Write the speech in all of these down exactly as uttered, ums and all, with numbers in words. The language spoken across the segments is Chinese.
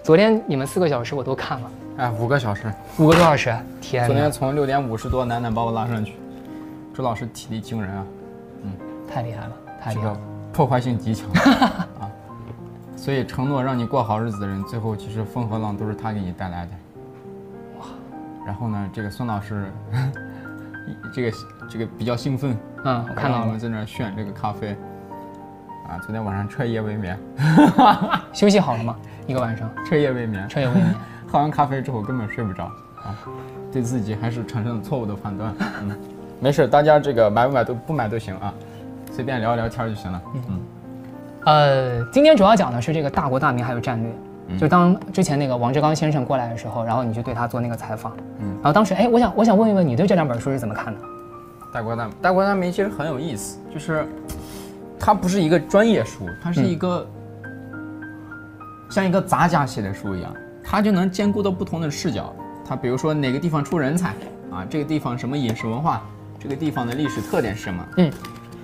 昨天你们四个小时我都看了， 哎，五个小时， 五个多小时，天！ 昨天从六点五十多，楠楠把我拉上去，朱老师体力惊人啊， 嗯，太厉害了，太厉害了， 破坏性极强啊！所以承诺让你过好日子的人，最后其实风和浪都是他给你带来的。哇！然后呢，这个孙老师，这个这个比较兴奋， 嗯，我看到了， 我们在那炫这个咖啡。啊，昨天晚上彻夜未眠， 休息好了吗？一个晚上， 彻夜未眠， 彻夜未眠。 喝完咖啡之后根本睡不着啊，对自己还是产生了错误的判断。嗯，没事，大家这个买不买都不买都行啊，随便聊聊天就行了。嗯嗯。 呃，今天主要讲的是这个大国大民还有战略。嗯、就当之前那个王志刚先生过来的时候，然后你就对他做那个采访。嗯。然后当时，哎，我想我想问一问你对这两本书是怎么看的？ 大国大民，大国大民其实很有意思，就是。它不是一个专业书，它是一个、嗯、像一个杂家写的书一样，它就能兼顾到不同的视角。它比如说哪个地方出人才啊，这个地方什么饮食文化，这个地方的历史特点是什么？嗯，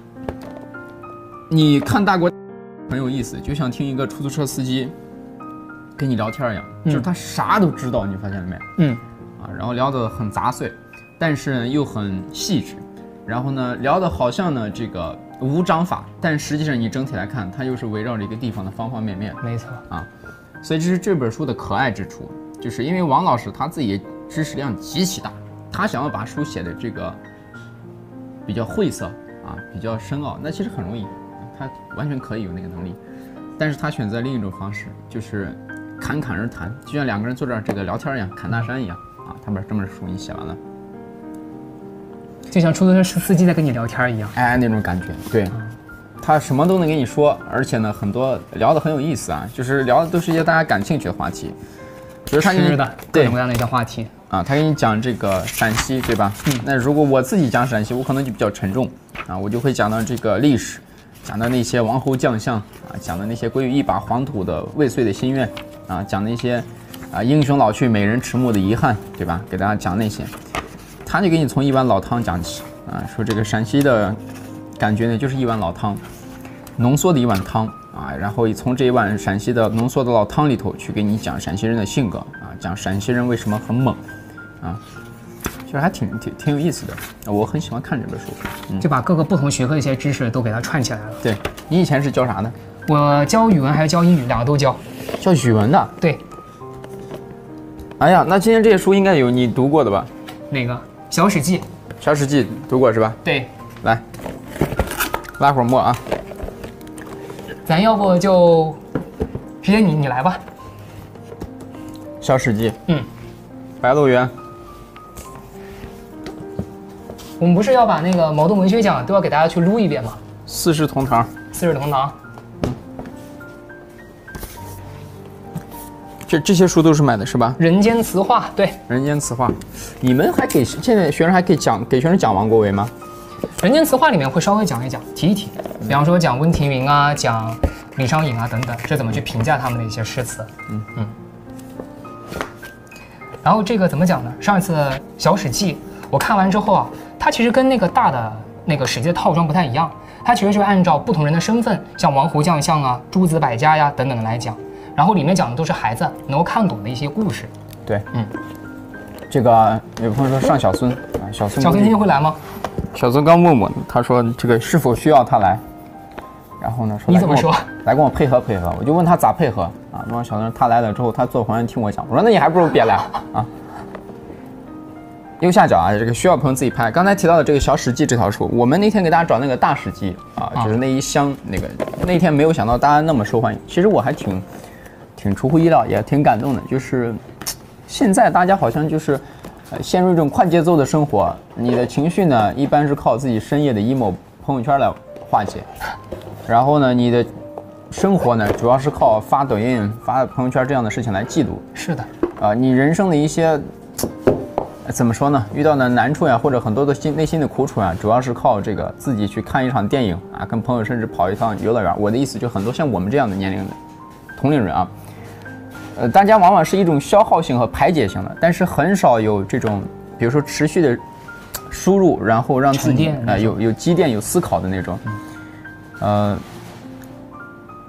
你看大国很有意思，就像听一个出租车司机跟你聊天一样，嗯、就是他啥都知道，你发现了没？嗯，啊，然后聊得很杂碎，但是呢又很细致，然后呢聊得好像呢这个。无章法，但实际上你整体来看，它又是围绕着一个地方的方方面面。 没错啊，所以这是这本书的可爱之处，就是因为王老师他自己知识量极其大，他想要把书写的这个比较晦涩啊，比较深奥，那其实很容易，他完全可以有那个能力，但是他选择另一种方式，就是侃侃而谈，就像两个人坐这儿这个聊天一样，侃大山一样啊。他把这本书你写完了。 就像出租车司机在跟你聊天一样， 哎，那种感觉，对，他什么都能跟你说，而且呢，很多聊得很有意思啊，就是聊的都是一些大家感兴趣的话题，比如他吃的各种各样的一些话题啊，他给你讲这个陕西，对吧？嗯，那如果我自己讲陕西，我可能就比较沉重啊，我就会讲到这个历史，讲到那些王侯将相啊，讲的那些归于一把黄土的未遂的心愿啊，讲那些啊英雄老去美人迟暮的遗憾，对吧？给大家讲那些。他就给你从一碗老汤讲起啊，说这个陕西的感觉呢，就是一碗老汤，浓缩的一碗汤啊，然后从这一碗陕西的浓缩的老汤里头去给你讲陕西人的性格啊，讲陕西人为什么很猛啊，其实还挺挺挺有意思的，我很喜欢看这本书， 嗯、就把各个不同学科的一些知识都给它串起来了。 对，你以前是教啥的？ 我教语文还是教英语，两个都教。 教语文的？ 对。 哎呀，那今天这些书应该有你读过的吧？ 哪个？小史记， 小史记读过是吧？ 对， 来，拉会儿墨啊。 咱要不就直接你你来吧。 小史记， 嗯， 白鹿原。 我们不是要把那个茅盾文学奖都要给大家去撸一遍吗？ 四世同堂， 四世同堂。 嗯，这这些书都是买的是吧？ 人间词话，对， 人间词话，你们还给现在学生还可以讲给学生讲王国维吗？ 人间词话里面会稍微讲一讲，提一提，比方说讲温庭筠啊，讲李商隐啊等等，这怎么去评价他们的一些诗词。嗯嗯。然后这个怎么讲呢？上一次《小史记》我看完之后啊，它其实跟那个大的那个《史记》的套装不太一样，它其实是按照不同人的身份，像王侯将相啊、诸子百家呀等等的来讲。然后里面讲的都是孩子能够看懂的一些故事。 对，嗯，这个有朋友说上小孙啊，小孙小孙今天会来吗？ 小孙刚问我，他说这个是否需要他来，然后呢说你怎么说？ 来跟我配合配合，我就问他咋配合啊？然后小孙他来了之后，他坐旁边听我讲，我说那你还不如别来啊。右下角啊，这个需要朋友自己拍。刚才提到的这个小史记这套书，我们那天给大家找那个大史记啊，就是那一箱那个，那天没有想到大家那么受欢迎，其实我还挺。挺出乎意料，也挺感动的。就是现在大家好像就是，呃，陷入一种快节奏的生活。你的情绪呢，一般是靠自己深夜的 emo 朋友圈来化解，然后呢，你的生活呢，主要是靠发抖音、发朋友圈这样的事情来记录。 是的， 啊、呃，你人生的一些怎么说呢？遇到的难处呀，或者很多的心内心的苦楚啊，主要是靠这个自己去看一场电影啊，跟朋友甚至跑一趟游乐园。我的意思就很多像我们这样的年龄的同龄人啊。呃，大家往往是一种消耗性和排解性的，但是很少有这种，比如说持续的输入，然后让自己呃有有积淀、有思考的那种。呃，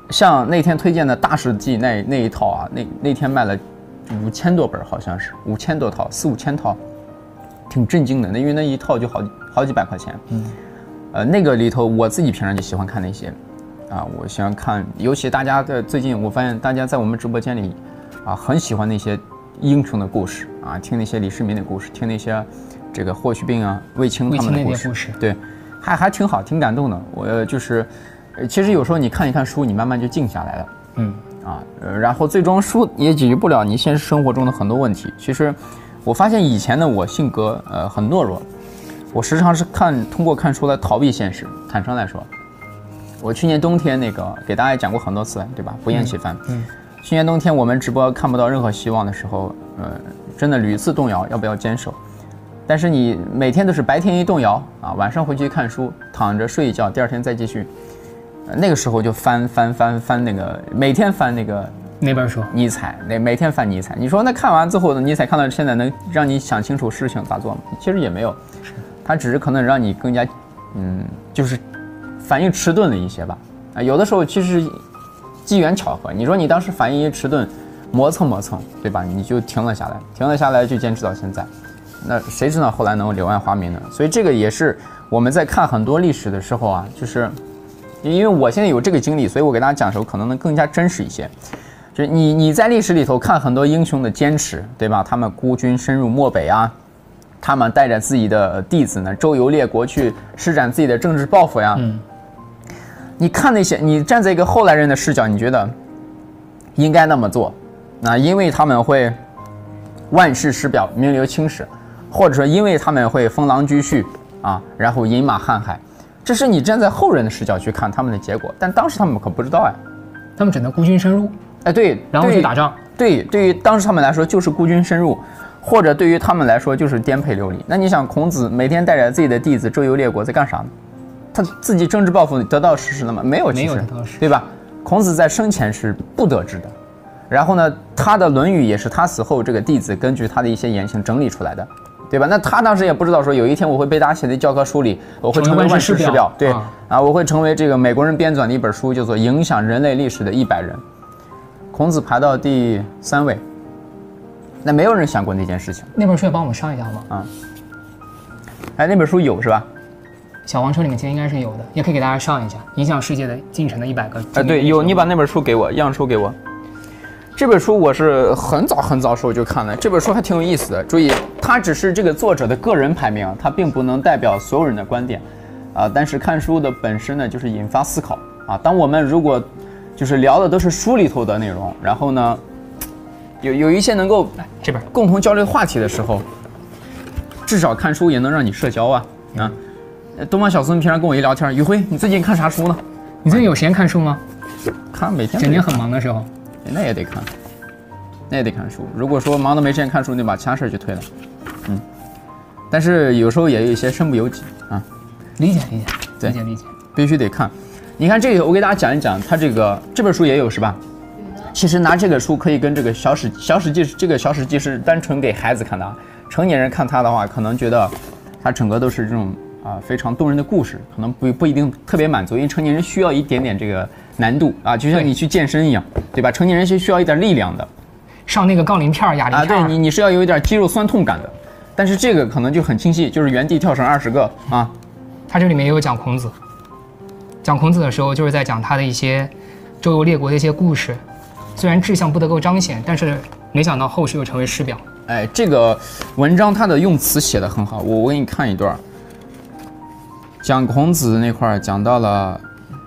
像那天推荐的《大史记》那那一套啊，那那天卖了五千多本，好像是五千多套，四五千套，挺震惊的。那因为那一套就好好几百块钱。嗯，呃，那个里头我自己平常就喜欢看那些，啊，我喜欢看，尤其大家的最近我发现大家在我们直播间里，啊，很喜欢那些英雄的故事啊，听那些李世民的故事，听那些这个霍去病啊、卫青他们的故事， 故事对，还还挺好，挺感动的。我就是。其实有时候你看一看书，你慢慢就静下来了，嗯啊，然后最终书也解决不了你现实生活中的很多问题。其实我发现以前的我性格呃很懦弱，我时常是看通过看书来逃避现实。坦诚来说，我去年冬天那个给大家讲过很多次，对吧？不厌其烦。嗯，去年冬天我们直播看不到任何希望的时候，呃，真的屡次动摇要不要坚守。但是你每天都是白天一动摇啊，晚上回去看书，躺着睡一觉，第二天再继续。那个时候就翻翻翻翻那个，每天翻那个那本书， 尼采，那每天翻尼采。你说那看完之后，尼采看到现在能让你想清楚事情咋做吗？其实也没有，他只是可能让你更加，嗯，就是反应迟钝了一些吧。啊，有的时候其实机缘巧合。你说你当时反应一迟钝，磨蹭磨蹭，对吧？你就停了下来，停了下来就坚持到现在。那谁知道后来能柳暗花明呢？所以这个也是我们在看很多历史的时候啊，就是。因为我现在有这个经历，所以我给大家讲的时候可能能更加真实一些。就是你你在历史里头看很多英雄的坚持，对吧？他们孤军深入漠北啊，他们带着自己的弟子呢周游列国去施展自己的政治抱负呀。嗯。你看那些，你站在一个后来人的视角，你觉得应该那么做，那因为他们会万世师表、名留青史，或者说因为他们会封狼居胥啊，然后饮马瀚海。这是你站在后人的视角去看他们的结果，但当时他们可不知道呀， 他们只能孤军深入， 哎，对， 然后去打仗。 对，对于当时他们来说就是孤军深入，或者对于他们来说就是颠沛流离。那你想，孔子每天带着自己的弟子周游列国，在干啥呢？他自己政治抱负得到实施了吗？没有，其实，对吧？孔子在生前是不得志的，然后呢，他的《论语》也是他死后这个弟子根据他的一些言行整理出来的。对吧？那他当时也不知道说有一天我会被大家写在教科书里，我会成为万世师表，对啊，啊，我会成为这个美国人编纂的一本书，叫做《影响人类历史的一百人》。孔子排到第三位，那没有人想过那件事情。 那本书也帮我们上一下吗？ 啊，哎，那本书有是吧？ 小黄车里面其实应该是有的，也可以给大家上一下《影响世界的进程的一百个》。 哎，对，有，你把那本书给我，样书给我。这本书我是很早很早时候就看了，这本书还挺有意思的。注意，它只是这个作者的个人排名，它并不能代表所有人的观点，啊，但是看书的本身呢，就是引发思考啊。当我们如果就是聊的都是书里头的内容，然后呢，有有一些能够这边共同交流话题的时候，至少看书也能让你社交啊啊。东方小孙平常跟我一聊天，宇辉，你最近看啥书呢？ 你最近有时间看书吗？ 看，每天整天很忙的时候。 那也得看，那也得看书。如果说忙得没时间看书，就把其他事儿就推了。嗯，但是有时候也有一些身不由己啊。 理解理解，理解理解， 必须得看。你看这个，我给大家讲一讲，它这个这本书也有是吧？其实拿这个书可以跟这个小史小史记，这个小史记是单纯给孩子看的啊。成年人看它的话，可能觉得它整个都是这种啊非常动人的故事，可能不不一定特别满足，因为成年人需要一点点这个难度啊，就像你去健身一样，对吧？成年人是需要一点力量的， 上那个杠铃片、哑铃片啊， 对你你是要有一点肌肉酸痛感的，但是这个可能就很清晰，就是原地跳绳二十个啊。 它这里面也有讲孔子，讲孔子的时候就是在讲他的一些周游列国的一些故事，虽然志向不得够彰显，但是没想到后世又成为师表。 哎，这个文章它的用词写得很好，我我给你看一段，讲孔子那块讲到了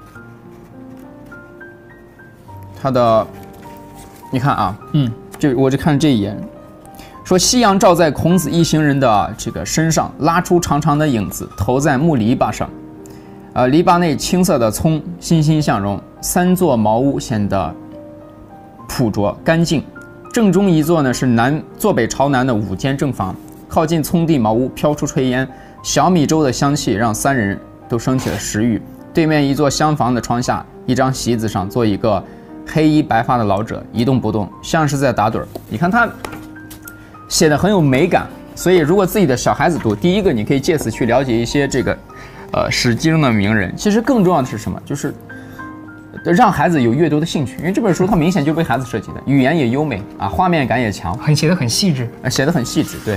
他的，你看啊，嗯，就我就看这一眼，说夕阳照在孔子一行人的这个身上，拉出长长的影子，投在木篱笆上，呃，篱笆内青色的葱欣欣向荣，三座茅屋显得朴拙干净。正中一座呢是南坐北朝南的五间正房，靠近葱地茅屋飘出炊烟，小米粥的香气让三人都升起了食欲。对面一座厢房的窗下，一张席子上坐一个黑衣白发的老者，一动不动，像是在打盹儿。你看他写的很有美感，所以如果自己的小孩子读，第一个你可以借此去了解一些这个呃史记中的名人。其实更重要的是什么？就是让孩子有阅读的兴趣，因为这本书它明显就为孩子设计的，语言也优美啊，画面感也强， 很写得很细致， 啊，写得很细致。对，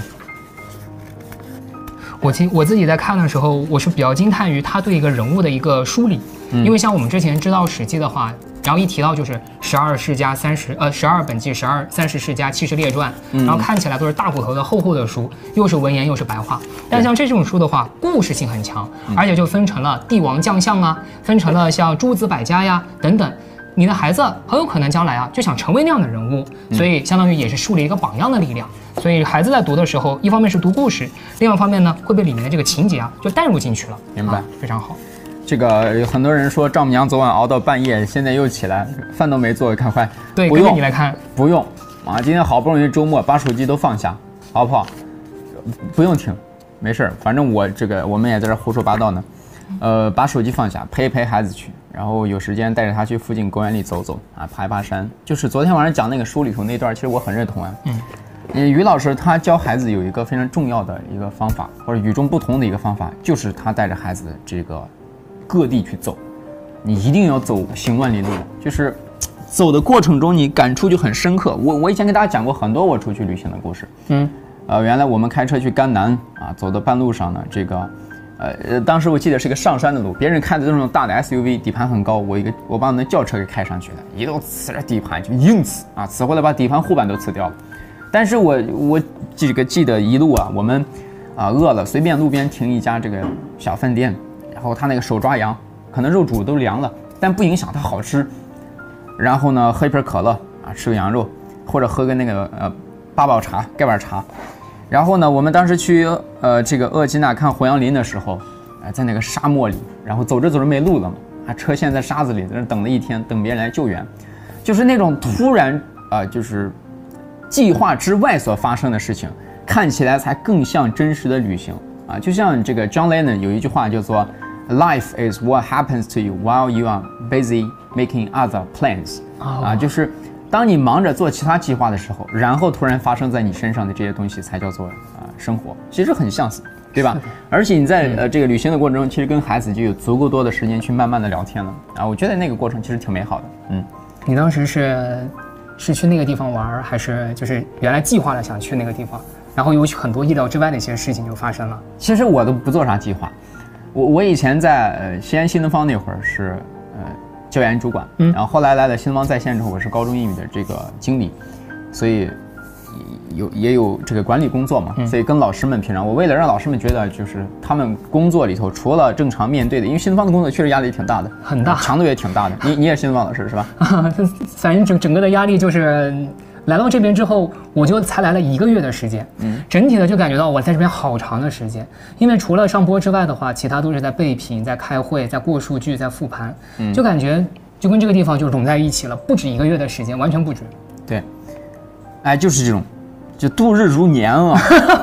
我听我自己在看的时候，我是比较惊叹于他对一个人物的一个梳理，嗯、因为像我们之前知道《史记》的话，然后一提到就是十二世加三十，呃，十二本纪、十二三十世加七十列传，嗯、然后看起来都是大骨头的厚厚的书，又是文言又是白话。但像这种书的话，故事性很强，嗯、而且就分成了帝王将相啊，分成了像诸子百家呀等等。你的孩子很有可能将来啊就想成为那样的人物，所以相当于也是树立一个榜样的力量。所以孩子在读的时候，一方面是读故事，另外一方面呢会被里面的这个情节啊就带入进去了。 明白， 啊、非常好。 这个有很多人说丈母娘昨晚熬到半夜，现在又起来，饭都没做，赶快。 对， 不用你来看， 不用啊！今天好不容易周末，把手机都放下，好不好？不用听，没事，反正我这个我们也在这胡说八道呢。呃，把手机放下，陪一陪孩子去，然后有时间带着他去附近公园里走走啊，爬一爬山。就是昨天晚上讲那个书里头那段，其实我很认同啊。嗯，于老师他教孩子有一个非常重要的一个方法，或者与众不同的一个方法，就是他带着孩子这个各地去走，你一定要走行万里路，就是走的过程中你感触就很深刻。我我以前跟大家讲过很多我出去旅行的故事。嗯，呃，原来我们开车去甘南啊，走到半路上呢，这个。呃，当时我记得是个上山的路，别人开的这种大的 S U V， 底盘很高，我一个我把我那轿车给开上去了，一路呲着底盘就硬呲啊，呲回来把底盘护板都呲掉了。但是我我这个记得一路啊，我们啊饿了，随便路边停一家这个小饭店，然后他那个手抓羊，可能肉煮都凉了，但不影响它好吃。然后呢，喝一瓶可乐啊，吃个羊肉，或者喝个那个呃八宝茶、盖碗茶。然后呢，我们当时去呃这个额济纳看红杨林的时候，呃，在那个沙漠里，然后走着走着没路了嘛，啊，车陷在沙子里，在那等了一天，等别人来救援，就是那种突然啊、呃，就是计划之外所发生的事情，看起来才更像真实的旅行啊。就像这个 John Lennon 有一句话叫做 "Life is what happens to you while you are busy making other plans"， 啊，就是。当你忙着做其他计划的时候，然后突然发生在你身上的这些东西，才叫做啊、呃、生活。其实很相似，对吧？而且你在呃这个旅行的过程中，其实跟孩子就有足够多的时间去慢慢的聊天了啊。我觉得那个过程其实挺美好的。嗯， 你当时是是去那个地方玩，还是就是原来计划了想去那个地方，然后有很多意料之外的一些事情就发生了？ 其实我都不做啥计划。我我以前在呃西安新东方那会儿是呃。教研主管，嗯，然后后来来了新东方在线之后，我是高中英语的这个经理，所以有也有这个管理工作嘛，嗯、所以跟老师们平常，我为了让老师们觉得就是他们工作里头除了正常面对的，因为新东方的工作确实压力挺大的， 很大， 强度也挺大的。你你也是新东方老师是吧？ 啊，反正整整个的压力就是来到这边之后，我就才来了一个月的时间，嗯，整体的就感觉到我在这边好长的时间，因为除了上播之外的话，其他都是在备品、在开会、在过数据、在复盘，嗯，就感觉就跟这个地方就融在一起了，不止一个月的时间，完全不止。 对，哎，就是这种，就度日如年啊，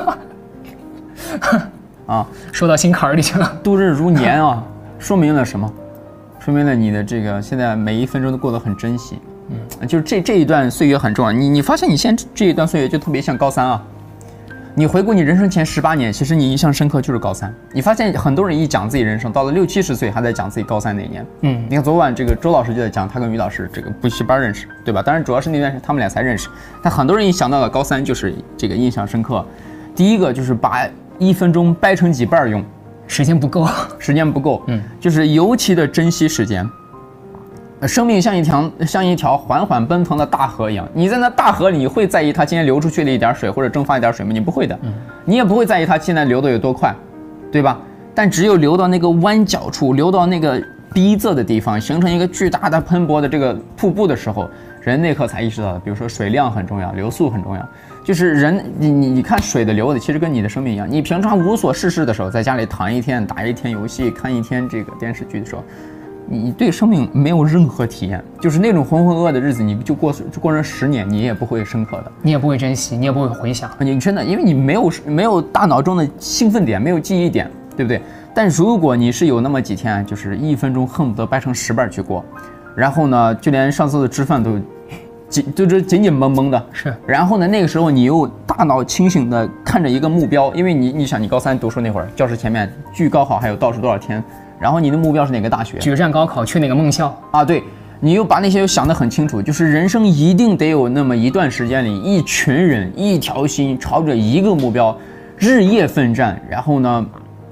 啊， 说到心坎儿里去了， 度日如年啊，说明了什么？说明了你的这个现在每一分钟都过得很珍惜。嗯，就是这这一段岁月很重要。你你发现你现在这一段岁月就特别像高三啊。你回顾你人生前十八年，其实你印象深刻就是高三。你发现很多人一讲自己人生，到了六七十岁还在讲自己高三那一年。嗯，你看昨晚这个周老师就在讲他跟于老师这个补习班认识，对吧？当然主要是那段时间他们俩才认识。但很多人一想到了高三，就是这个印象深刻。第一个就是把一分钟掰成几半用， 时间不够， 时间不够。嗯，就是尤其的珍惜时间。生命像一条像一条缓缓奔腾的大河一样，你在那大河里，你会在意它今天流出去的一点水或者蒸发一点水吗？你不会的，嗯，你也不会在意它现在流的有多快，对吧？但只有流到那个弯角处，流到那个逼仄的地方，形成一个巨大的喷薄的这个瀑布的时候，人那刻才意识到，比如说水量很重要，流速很重要。就是人，你你你看水的流的，其实跟你的生命一样。你平常无所事事的时候，在家里躺一天，打一天游戏，看一天这个电视剧的时候。你对生命没有任何体验，就是那种浑浑噩噩的日子，你就过就过上十年，你也不会深刻的， 你也不会珍惜，你也不会回想。 你真的，因为你没有没有大脑中的兴奋点，没有记忆点，对不对？但如果你是有那么几天，就是一分钟恨不得掰成十瓣去过，然后呢，就连上厕所吃饭都紧，就是紧紧绷绷的。 是。 然后呢，那个时候你又大脑清醒的看着一个目标，因为你你想，你高三读书那会儿，教室前面距高考还有倒数多少天？然后你的目标是哪个大学？ 决战高考，去哪个梦校啊？对， 你又把那些又想得很清楚，就是人生一定得有那么一段时间里，一群人一条心朝着一个目标，日夜奋战，然后呢，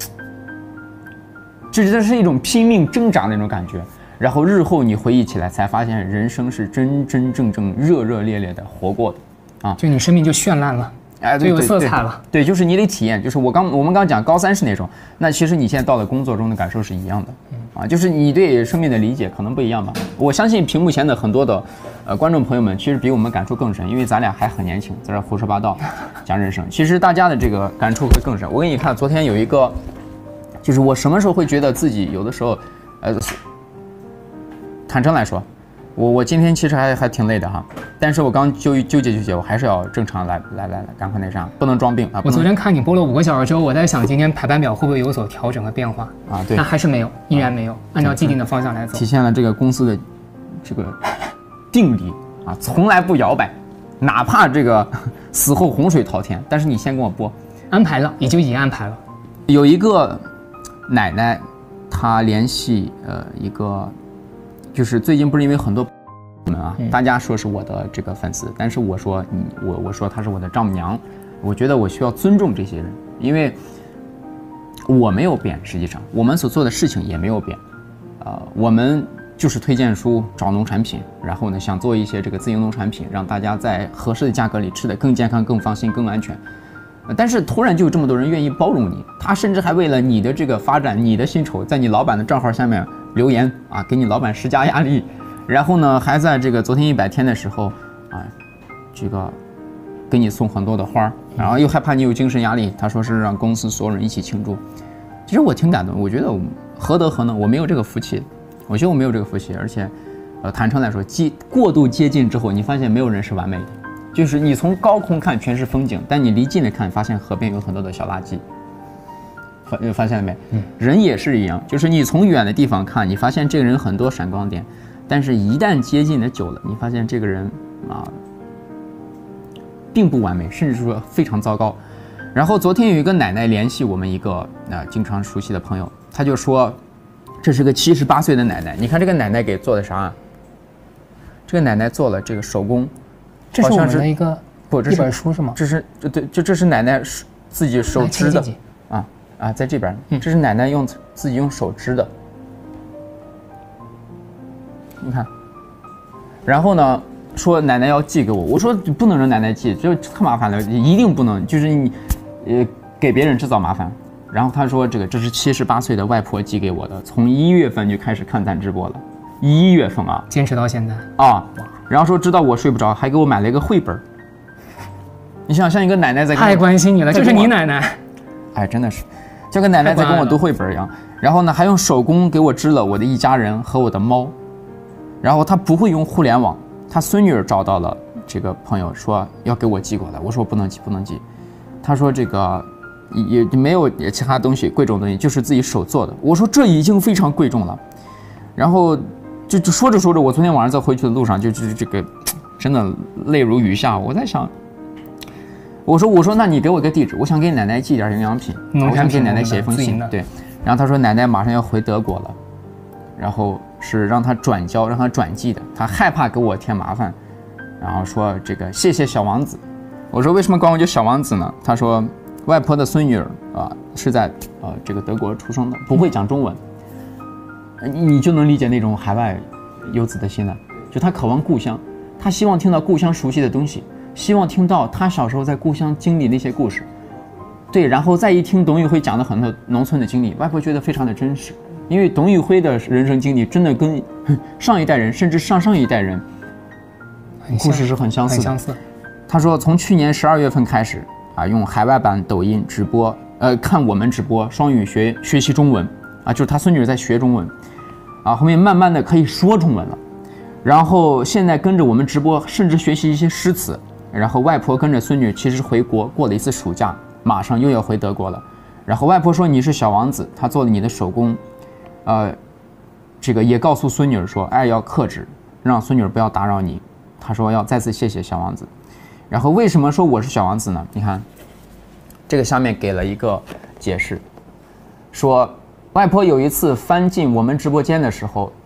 这这是一种拼命挣扎的那种感觉。然后日后你回忆起来，才发现人生是真真正正热热烈烈的活过的，啊， 就你生命就绚烂了。 哎， 就有色彩了。 对，就是你得体验。就是我刚我们刚讲高三是那种，那其实你现在到了工作中的感受是一样的，啊，就是你对生命的理解可能不一样吧。我相信屏幕前的很多的呃观众朋友们，其实比我们感触更深，因为咱俩还很年轻，在这胡说八道讲人生。其实大家的这个感触会更深。我给你看，昨天有一个，就是我什么时候会觉得自己有的时候，呃，坦诚来说。我我今天其实还还挺累的哈，但是我刚纠纠结纠结，我还是要正常来来来来，赶快那啥，不能装病啊！ 我昨天看你播了五个小时之后，我在想今天排班表会不会有所调整和变化啊？对， 但还是没有，依然没有，按照既定的方向来走， 体现了这个公司的这个定力啊，从来不摇摆，哪怕这个死后洪水滔天，但是你先跟我播， 安排了也就已经安排了。 有一个奶奶，她联系呃一个。就是最近不是因为很多们啊，大家说是我的这个粉丝，但是我说你我我说她是我的丈母娘，我觉得我需要尊重这些人，因为我没有变，实际上我们所做的事情也没有变，呃，我们就是推荐书找农产品，然后呢想做一些这个自营农产品，让大家在合适的价格里吃得更健康、更放心、更安全。但是突然就有这么多人愿意包容你，他甚至还为了你的这个发展、你的薪酬，在你老板的账号下面留言啊，给你老板施加压力，然后呢，还在这个昨天一百天的时候啊，这个给你送很多的花，然后又害怕你有精神压力，他说是让公司所有人一起庆祝。其实我挺感动，我觉得何德何能，我没有这个福气，我觉得我没有这个福气，而且，呃，坦诚来说，接过度接近之后，你发现没有人是完美的。就是你从高空看全是风景，但你离近了看，发现河边有很多的小垃圾。发发现了没？嗯，人也是一样，就是你从远的地方看，你发现这个人很多闪光点，但是一旦接近的久了，你发现这个人啊，并不完美，甚至说非常糟糕。然后昨天有一个奶奶联系我们一个啊、呃、经常熟悉的朋友，他就说，这是个七十八岁的奶奶，你看这个奶奶给做的啥、啊？这个奶奶做了这个手工。 这是我们的一个不，这是一本书是吗？ 这是这对这这是奶奶自己手织的啊啊，在这边，嗯，这是奶奶用自己用手织的，你看。然后呢，说奶奶要寄给我，我说不能让奶奶寄，这太麻烦了，一定不能，就是你呃给别人制造麻烦。然后他说这个这是七十八岁的外婆寄给我的，从一月份就开始看咱直播了，一月份啊， 坚持到现在啊。然后说知道我睡不着，还给我买了一个绘本。你想像一个奶奶在跟我太关心你了，就是你奶奶。 哎，真的是，就跟奶奶在跟我读绘本一样。然后呢，还用手工给我织了我的一家人和我的猫。然后他不会用互联网，他孙女儿找到了这个朋友，说要给我寄过来。我说不能寄，不能寄。他说这个也没有其他东西贵重的东西，就是自己手做的。我说这已经非常贵重了。然后。就就说着说着，我昨天晚上在回去的路上，就就这个，真的泪如雨下。我在想，我说我说那你给我一个地址，我想给奶奶寄点营养品，我想给奶奶写一封信。对，然后他说奶奶马上要回德国了，然后是让他转交，让他转寄的，他害怕给我添麻烦，然后说这个谢谢小王子。我说为什么管我叫小王子呢？他说外婆的孙女儿啊是在呃这个德国出生的，不会讲中文。你就能理解那种海外游子的心了，就他渴望故乡，他希望听到故乡熟悉的东西，希望听到他小时候在故乡经历那些故事，对，然后再一听董宇辉讲的很多农村的经历，外婆觉得非常的真实，因为董宇辉的人生经历真的跟上一代人甚至上上一代人故事是很相似的。 很相似。 他说从去年十二月份开始啊，用海外版抖音直播，呃，看我们直播双语学学习中文啊，就是他孙女在学中文。啊，后面慢慢的可以说中文了，然后现在跟着我们直播，甚至学习一些诗词。然后外婆跟着孙女其实回国过了一次暑假，马上又要回德国了。然后外婆说你是小王子，她做了你的手工，呃，这个也告诉孙女说爱要克制，让孙女不要打扰你。她说要再次谢谢小王子。然后为什么说我是小王子呢？你看，这个下面给了一个解释，说。外婆有一次翻进我们直播间的时候，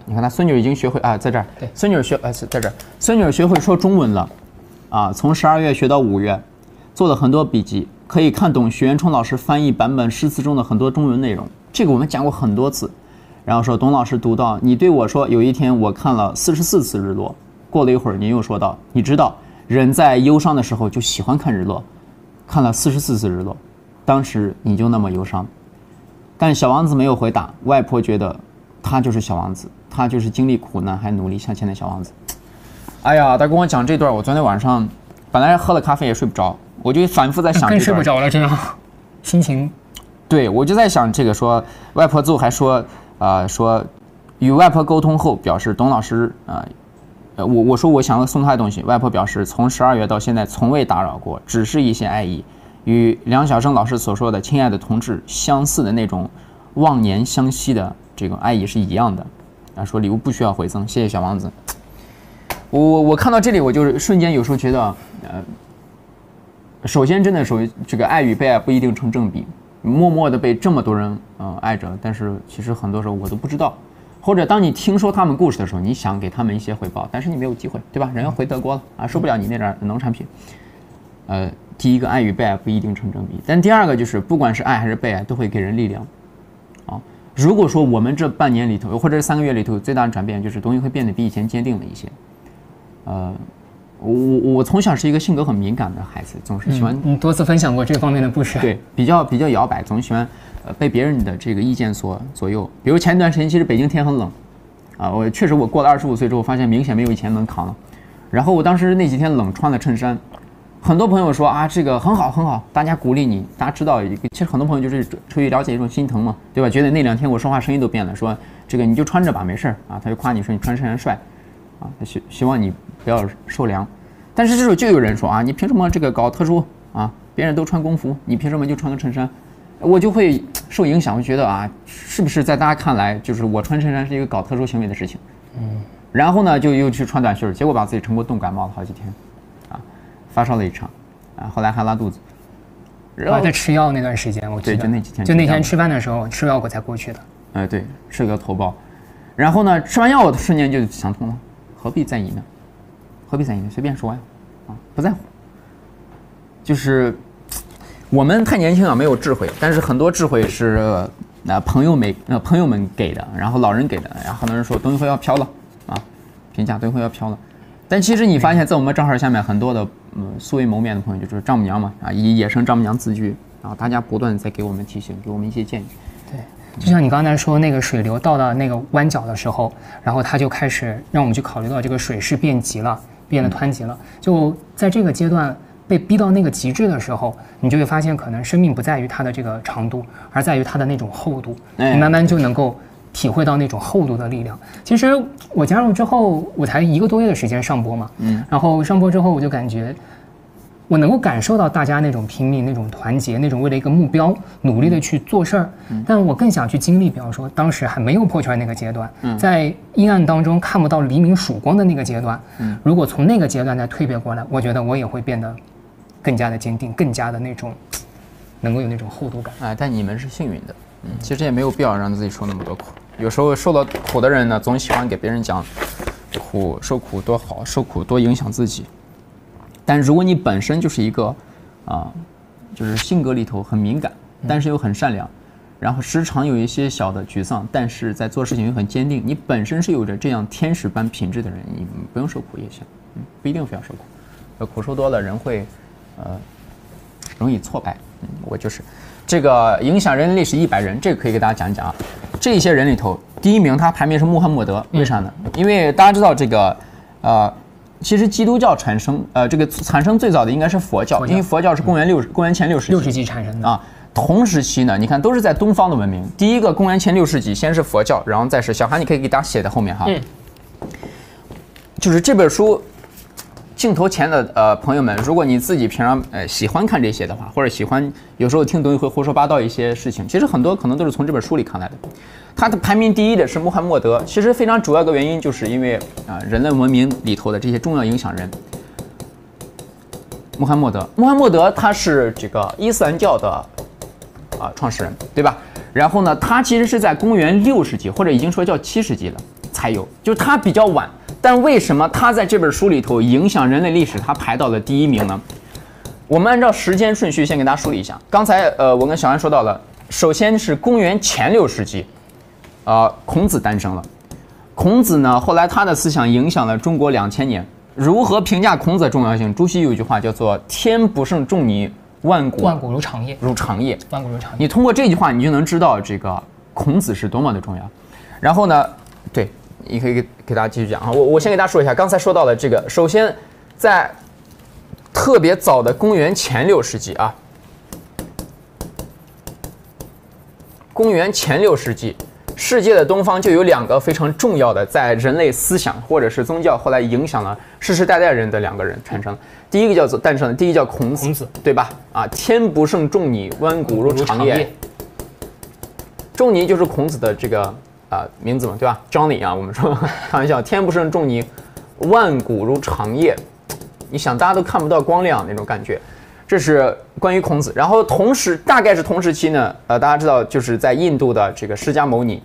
你看他孙女已经学会啊，在这儿， 对， 孙女学呃在这儿，孙女学会说中文了，啊，从十二月学到五月，做了很多笔记，可以看懂许渊冲老师翻译版本诗词中的很多中文内容。这个我们讲过很多次。然后说董老师读到，你对我说，有一天我看了四十四次日落。过了一会儿，您又说道，你知道人在忧伤的时候就喜欢看日落，看了四十四次日落，当时你就那么忧伤。但小王子没有回答，外婆觉得他就是小王子，他就是经历苦难还努力向前的小王子。哎呀，他跟我讲这段，我昨天晚上本来喝了咖啡也睡不着，我就反复在想这段， 更睡不着了，这样心情。 对，我就在想这个说，外婆最后还说，呃，说与外婆沟通后表示，董老师啊，呃，我我说我想要送他的东西，外婆表示从十二月到现在从未打扰过，只是一些爱意，与梁晓声老师所说的亲爱的同志相似的那种忘年相惜的这种爱意是一样的。啊，说礼物不需要回赠，谢谢小王子。我我看到这里，我就是瞬间有时候觉得，呃，首先真的属于这个爱与被爱不一定成正比，默默的被这么多人呃爱着，但是其实很多时候我都不知道，或者当你听说他们故事的时候，你想给他们一些回报，但是你没有机会，对吧？人家回德国了啊，受不了你那点农产品。呃，第一个爱与被爱不一定成正比，但第二个就是不管是爱还是被爱，都会给人力量。啊，如果说我们这半年里头，或者是三个月里头，最大的转变就是东西会变得比以前坚定了一些。呃，我我从小是一个性格很敏感的孩子，总是喜欢。 嗯、你多次分享过这方面的故事。 对，比较比较摇摆，总喜欢呃被别人的这个意见所左右。比如前一段时间，其实北京天很冷，啊，我确实我过了二十五岁之后，发现明显没有以前能扛了。然后我当时那几天冷，穿了衬衫，很多朋友说啊，这个很好很好，大家鼓励你。大家知道，其实很多朋友就是出于了解一种心疼嘛，对吧？觉得那两天我说话声音都变了，说这个你就穿着吧，没事啊。他就夸你说你穿衬衫帅，啊，他希希望你不要受凉。但是这时候就有人说啊，你凭什么这个搞特殊啊？别人都穿工服，你凭什么就穿个衬衫？我就会受影响，我觉得啊，是不是在大家看来，就是我穿衬衫是一个搞特殊行为的事情？嗯。然后呢，就又去穿短袖，结果把自己成功冻感冒了好几天，啊，发烧了一场，啊，后来还拉肚子。 我还在吃药那段时间，我记得。 对，就那几天。 就那天吃饭的时候吃药我才过去的。 哎、呃，对，吃个头孢。然后呢，吃完药我瞬间就想通了，何必在意呢？何必在意呢？随便说呀，啊，不在乎。就是我们太年轻了，没有智慧，但是很多智慧是呃、呃、朋友们呃朋友们给的，然后老人给的，然后很多人说董宇辉要飘了啊，评价董宇辉要飘了。但其实你发现，在我们账号下面很多的嗯素未谋面的朋友，就是丈母娘嘛啊，以野生丈母娘自居，然后大家不断在给我们提醒，给我们一些建议。 对。就像你刚才说，那个水流到了那个弯角的时候，然后它就开始让我们去考虑到这个水势变急了，变得湍急了。就在这个阶段被逼到那个极致的时候，你就会发现，可能生命不在于它的这个长度，而在于它的那种厚度。你慢慢就能够体会到那种厚度的力量。其实我加入之后，我才一个多月的时间上播嘛，嗯，然后上播之后，我就感觉。我能够感受到大家那种拼命、那种团结、那种为了一个目标努力的去做事儿，嗯、但我更想去经历，比方说当时还没有破圈那个阶段，嗯、在阴暗当中看不到黎明曙光的那个阶段，嗯、如果从那个阶段再蜕变过来，我觉得我也会变得更加的坚定，更加的那种能够有那种厚度感。 哎，但你们是幸运的，嗯，其实也没有必要让自己受那么多苦。有时候受了苦的人呢，总喜欢给别人讲苦，受苦多好，受苦多影响自己。但如果你本身就是一个，啊，就是性格里头很敏感，但是又很善良，然后时常有一些小的沮丧，但是在做事情又很坚定，你本身是有着这样天使般品质的人，你不用受苦也行，嗯，不一定非要受苦，呃，苦受多了人会，呃，容易挫败，嗯，我就是，这个影响人类历史一百人，这个可以给大家讲一讲啊，这些人里头，第一名他排名是穆罕默德，为啥呢？因为大家知道这个，呃。其实基督教产生，呃，这个产生最早的应该是佛教，因为佛教是公元六公元前六世纪六世纪产生的啊。同时期呢，你看都是在东方的文明。第一个公元前六世纪，先是佛教，然后再是小韩，你可以给大家写在后面哈。嗯。就是这本书，镜头前的呃朋友们，如果你自己平常呃喜欢看这些的话，或者喜欢有时候听董宇辉胡说八道一些事情，其实很多可能都是从这本书里看来的。他的排名第一的是穆罕默德，其实非常主要的原因就是因为啊、呃、人类文明里头的这些重要影响人。穆罕默德，穆罕默德他是这个伊斯兰教的啊、呃、创始人，对吧？然后呢，他其实是在公元六世纪或者已经说叫七世纪了，才才有，就是他比较晚。但为什么他在这本书里头影响人类历史，他排到了第一名呢？我们按照时间顺序先给大家梳理一下。刚才呃，我跟小安说到了，首先是公元前六世纪，呃，孔子诞生了。孔子呢，后来他的思想影响了中国两千年。如何评价孔子的重要性？朱熹有一句话叫做“天不胜仲尼，万古万古如长夜， 如长夜”。 万古如长夜。 你通过这句话，你就能知道这个孔子是多么的重要。然后呢，对，你可以给给大家继续讲啊。我我先给大家说一下，刚才说到的这个，首先在特别早的公元前六世纪啊，公元前六世纪。世界的东方就有两个非常重要的，在人类思想或者是宗教后来影响了世世代代人的两个人产生。第一个叫做诞生的，第一个叫孔子， 孔子对吧？啊，天不胜仲尼，万古如长夜。仲尼就是孔子的这个啊、呃、名字嘛，对吧 ？Johnny 啊，我们说开玩笑，天不胜仲尼，万古如长夜。你想，大家都看不到光亮那种感觉。这是关于孔子，然后同时大概是同时期呢，呃，大家知道就是在印度的这个释迦牟尼，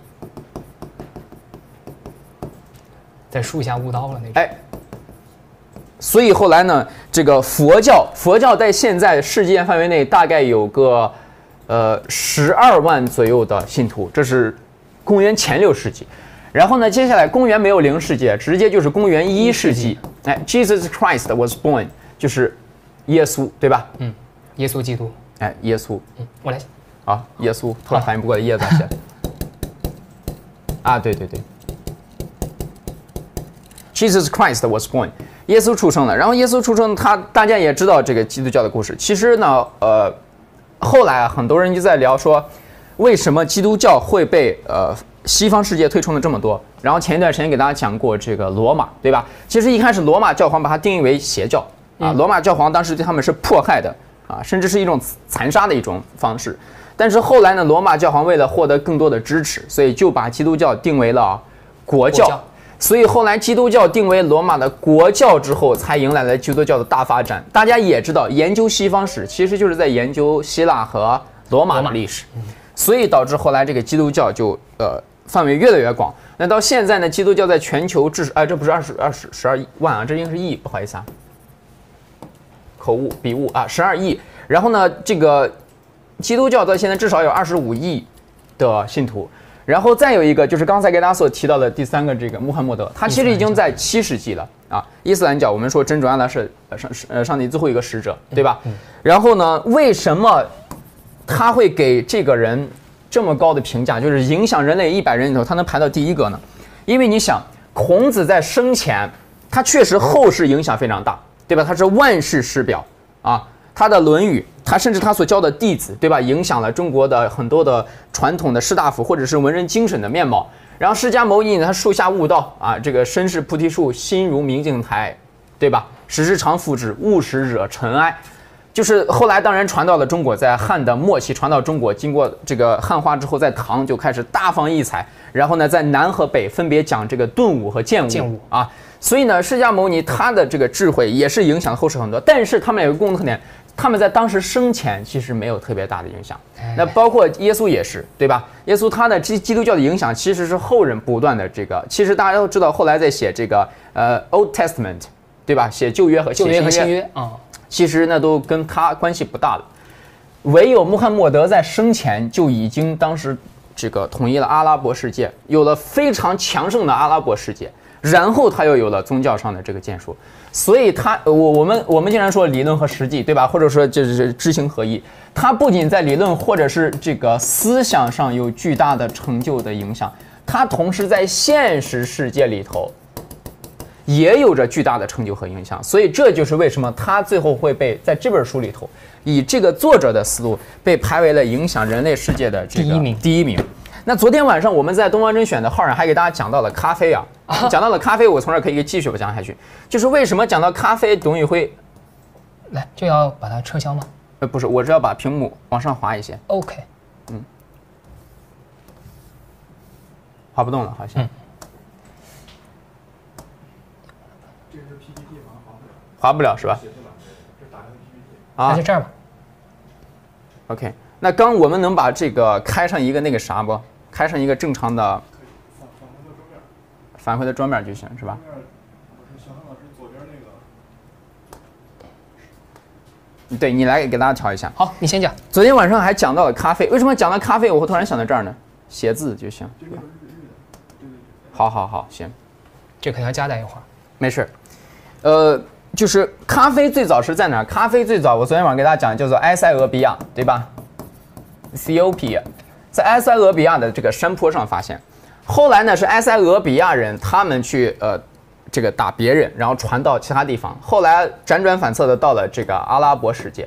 在树下悟道了那种。 哎，所以后来呢，这个佛教，佛教在现在世界范围内大概有个呃十二万左右的信徒，这是公元前六世纪。然后呢，接下来公元没有零世纪，直接就是公元一世纪，哎 ，Jesus Christ was born， 就是。耶稣对吧？ 嗯，耶稣基督。 哎，耶稣。 嗯，我来。 啊，耶稣，突然反应不过来，耶咋写？啊，对对对。Jesus Christ was born， 耶稣出生了。然后耶稣出生，他大家也知道这个基督教的故事。其实呢，呃，后来啊，很多人就在聊说，为什么基督教会被呃西方世界推崇的这么多？然后前一段时间给大家讲过这个罗马，对吧？其实一开始罗马教皇把它定义为邪教。啊，罗马教皇当时对他们是迫害的啊，甚至是一种残杀的一种方式。但是后来呢，罗马教皇为了获得更多的支持，所以就把基督教定为了国教。 国教所以后来基督教定为罗马的国教之后，才迎来了基督教的大发展。大家也知道，研究西方史其实就是在研究希腊和罗马的历史，所以导致后来这个基督教就呃范围越来越广。那到现在呢，基督教在全球至啊、呃，这不是二十二十十二万啊，这应该是亿，不好意思啊。口误笔误啊，十二亿。然后呢，这个基督教到现在至少有二十五亿的信徒。然后再有一个就是刚才给大家所提到的第三个这个穆罕默德，他其实已经在七世纪了啊。伊斯兰教我们说真主安拉是上呃上帝最后一个使者，对吧？然后呢，为什么他会给这个人这么高的评价？就是影响人类一百人里头，他能排到第一个呢？因为你想，孔子在生前，他确实后世影响非常大。对吧？他是万世师表啊，他的《论语》，他甚至他所教的弟子，对吧？影响了中国的很多的传统的士大夫或者是文人精神的面貌。然后释迦牟尼呢，他树下悟道啊，这个身是菩提树，心如明镜台，对吧？时时常复之，勿使惹尘埃。就是后来当然传到了中国，在汉的末期传到中国，经过这个汉化之后，在唐就开始大放异彩。然后呢，在南和北分别讲这个顿悟和剑悟， 剑悟啊。所以呢，释迦牟尼他的这个智慧也是影响后世很多，但是他们有个共同特点，他们在当时生前其实没有特别大的影响。那包括耶稣也是，对吧？耶稣他的基基督教的影响其实是后人不断的这个，其实大家都知道，后来在写这个呃 Old Testament， 对吧？写旧约和旧约和新约啊， 其实那都跟他关系不大了。唯有穆罕默德在生前就已经当时这个统一了阿拉伯世界，有了非常强盛的阿拉伯世界。然后他又有了宗教上的这个建树，所以他我我们我们经常说理论和实际，对吧？或者说就是知行合一。他不仅在理论或者是这个思想上有巨大的成就的影响，他同时在现实世界里头也有着巨大的成就和影响。所以这就是为什么他最后会被在这本书里头以这个作者的思路被排为了影响人类世界的这个第一名。 第一名。那昨天晚上我们在东方甄选的号上还给大家讲到了咖啡啊，啊讲到了咖啡，我从这儿可以继续讲下去，就是为什么讲到咖啡，董宇辉， 来就要把它撤销吗？ 呃，不是，我是要把屏幕往上滑一些。 OK， 嗯，滑不动了，好像。嗯、 这是 P P T 好像滑不了。 滑不了是吧？ 啊，在这儿吧。 OK， 那刚我们能把这个开上一个那个啥不？开上一个正常的返回到桌面就行，是吧？ 小汉老师左边那个。 对你来给大家调一下。 好，你先讲。 昨天晚上还讲到了咖啡，为什么讲到咖啡，我会突然想到这儿呢？写字就行。好好好，行。 这可能要加待一会儿。 没事。呃，就是咖啡最早是在哪儿？咖啡最早，我昨天晚上给大家讲叫做埃塞俄比亚，对吧 ？Ethiopia， 在埃塞俄比亚的这个山坡上发现。后来呢，是埃塞俄比亚人他们去呃这个打别人，然后传到其他地方。后来辗转反侧的到了这个阿拉伯世界。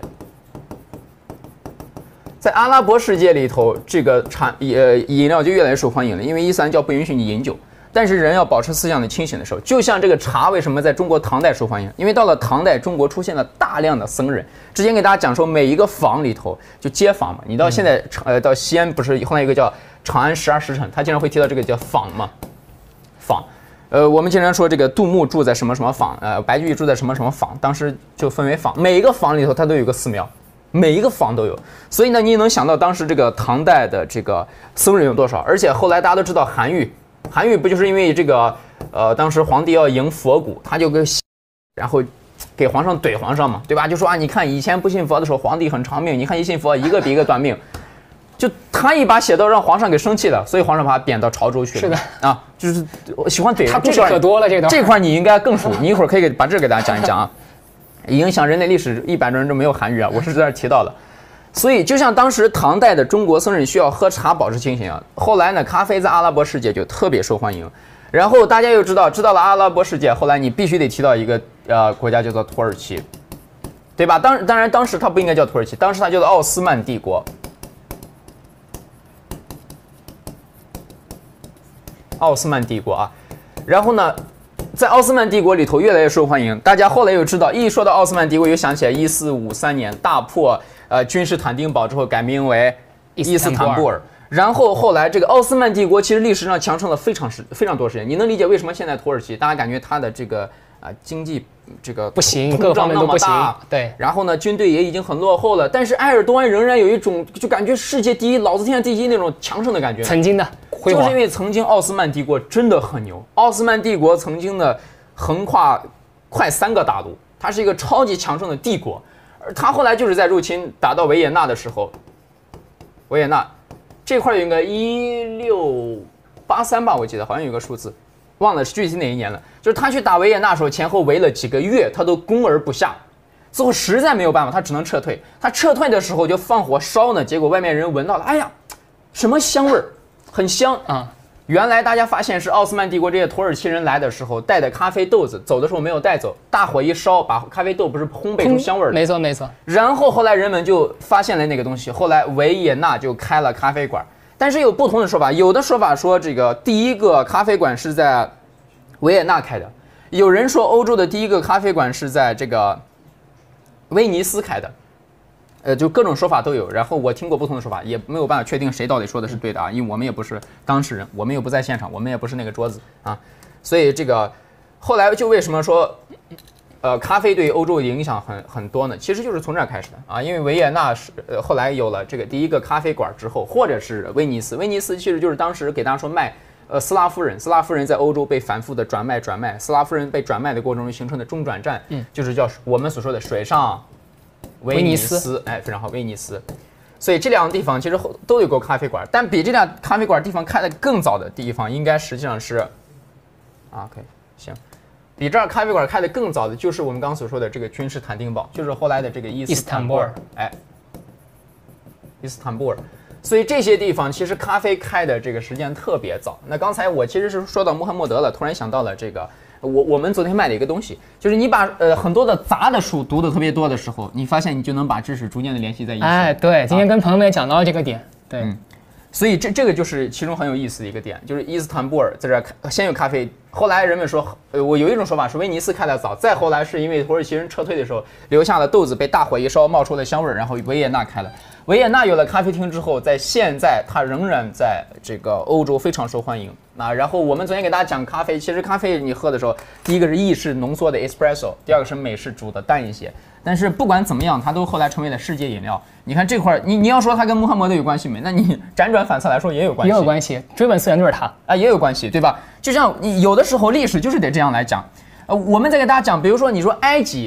在阿拉伯世界里头，这个产呃饮料就越来越受欢迎了，因为伊斯兰教不允许你饮酒。但是人要保持思想的清醒的时候，就像这个茶为什么在中国唐代受欢迎？因为到了唐代，中国出现了大量的僧人。之前给大家讲说，每一个坊里头就街坊嘛，你到现在呃到西安不是后来有一个叫长安十二时辰，他经常会提到这个叫坊嘛，坊。呃，我们经常说这个杜牧住在什么什么坊，呃，白居易住在什么什么坊，当时就分为坊，每一个坊里头它都有一个寺庙。每一个坊都有，所以呢，你也能想到当时这个唐代的这个僧人有多少。而且后来大家都知道韩愈，韩愈不就是因为这个呃，当时皇帝要迎佛骨，他就给然后给皇上怼皇上嘛，对吧？就说啊，你看以前不信佛的时候，皇帝很长命，你看一信佛，一个比一个短命。就他一把写到让皇上给生气了，所以皇上把他贬到潮州去了。 是的啊，就是我喜欢怼他故事可多了，这个这块你应该更熟，你一会儿可以给把这个给大家讲一讲啊。影响人类历史一百多人中没有韩愈啊，我是在这儿提到的。所以就像当时唐代的中国僧人需要喝茶保持清醒啊，后来呢，咖啡在阿拉伯世界就特别受欢迎。然后大家又知道，知道了阿拉伯世界，后来你必须得提到一个呃国家叫做土耳其，对吧？当当然当时它不应该叫土耳其，当时它叫做奥斯曼帝国。奥斯曼帝国啊，然后呢？在奥斯曼帝国里头越来越受欢迎，大家后来又知道，一说到奥斯曼帝国，又想起来一四五三年大破呃君士坦丁堡之后改名为伊斯坦布尔，然后后来这个奥斯曼帝国其实历史上强盛了非常时非常多时间。你能理解为什么现在土耳其大家感觉它的这个啊、呃、经济这个不行，各方面都不行，对。 然后呢，军队也已经很落后了，但是埃尔多安仍然有一种就感觉世界第一、老子天下第一那种强盛的感觉。 曾经的。 就是因为曾经奥斯曼帝国真的很牛，奥斯曼帝国曾经的横跨快三个大陆，它是一个超级强盛的帝国，而它后来就是在入侵打到维也纳的时候，维也纳这块有一个一六八三吧，我记得好像有个数字，忘了是具体哪一年了。就是他去打维也纳的时候，前后围了几个月，他都攻而不下，最后实在没有办法，他只能撤退。他撤退的时候就放火烧呢，结果外面人闻到了，哎呀，什么香味儿？很香啊！原来大家发现是奥斯曼帝国这些土耳其人来的时候带的咖啡豆子，走的时候没有带走，大火一烧，把咖啡豆不是烘焙出香味儿。 没错没错。 然后后来人们就发现了那个东西，后来维也纳就开了咖啡馆。但是有不同的说法，有的说法说这个第一个咖啡馆是在维也纳开的，有人说欧洲的第一个咖啡馆是在这个威尼斯开的。呃，就各种说法都有，然后我听过不同的说法，也没有办法确定谁到底说的是对的啊，因为我们也不是当事人，我们又不在现场，我们也不是那个桌子啊，所以这个后来就为什么说，呃，咖啡对欧洲的影响很很多呢？其实就是从这儿开始的啊，因为维也纳是呃后来有了这个第一个咖啡馆之后，或者是威尼斯，威尼斯其实就是当时给大家说卖呃斯拉夫人，斯拉夫人在欧洲被反复的转卖转卖，斯拉夫人被转卖的过程中形成的中转站，嗯，就是叫我们所说的水上。威尼斯，哎，非常好，威尼斯。所以这两个地方其实都有过咖啡馆，但比这俩咖啡馆地方开的更早的地方，应该实际上是，啊 ，OK， 行，比这儿咖啡馆开的更早的，就是我们刚刚所说的这个君士坦丁堡，就是后来的这个伊斯坦布尔，哎，伊斯坦布尔。所以这些地方其实咖啡开的这个时间特别早。那刚才我其实是说到穆罕默德了，突然想到了这个。我我们昨天卖了一个东西，就是你把呃很多的杂的书读的特别多的时候，你发现你就能把知识逐渐的联系在一起。 哎，对，今天跟朋友们也讲到了这个点，对， 嗯，所以这这个就是其中很有意思的一个点，就是伊斯坦布尔在这儿先有咖啡，后来人们说，呃，我有一种说法是威尼斯开的早，再后来是因为土耳其人撤退的时候留下了豆子被大火一烧冒出了香味儿，然后维也纳开了。维也纳有了咖啡厅之后，在现在它仍然在这个欧洲非常受欢迎。那然后我们昨天给大家讲咖啡，其实咖啡你喝的时候，第一个是意式浓缩的 espresso， 第二个是美式煮的淡一些。 但是不管怎么样，它都后来成为了世界饮料。你看这块，你你要说它跟穆罕默德有关系没？那你辗转反侧来说也有关系， 也有关系。追本溯源都是他啊，也有关系，对吧？就像你有的时候历史就是得这样来讲。呃，我们再给大家讲，比如说你说埃及，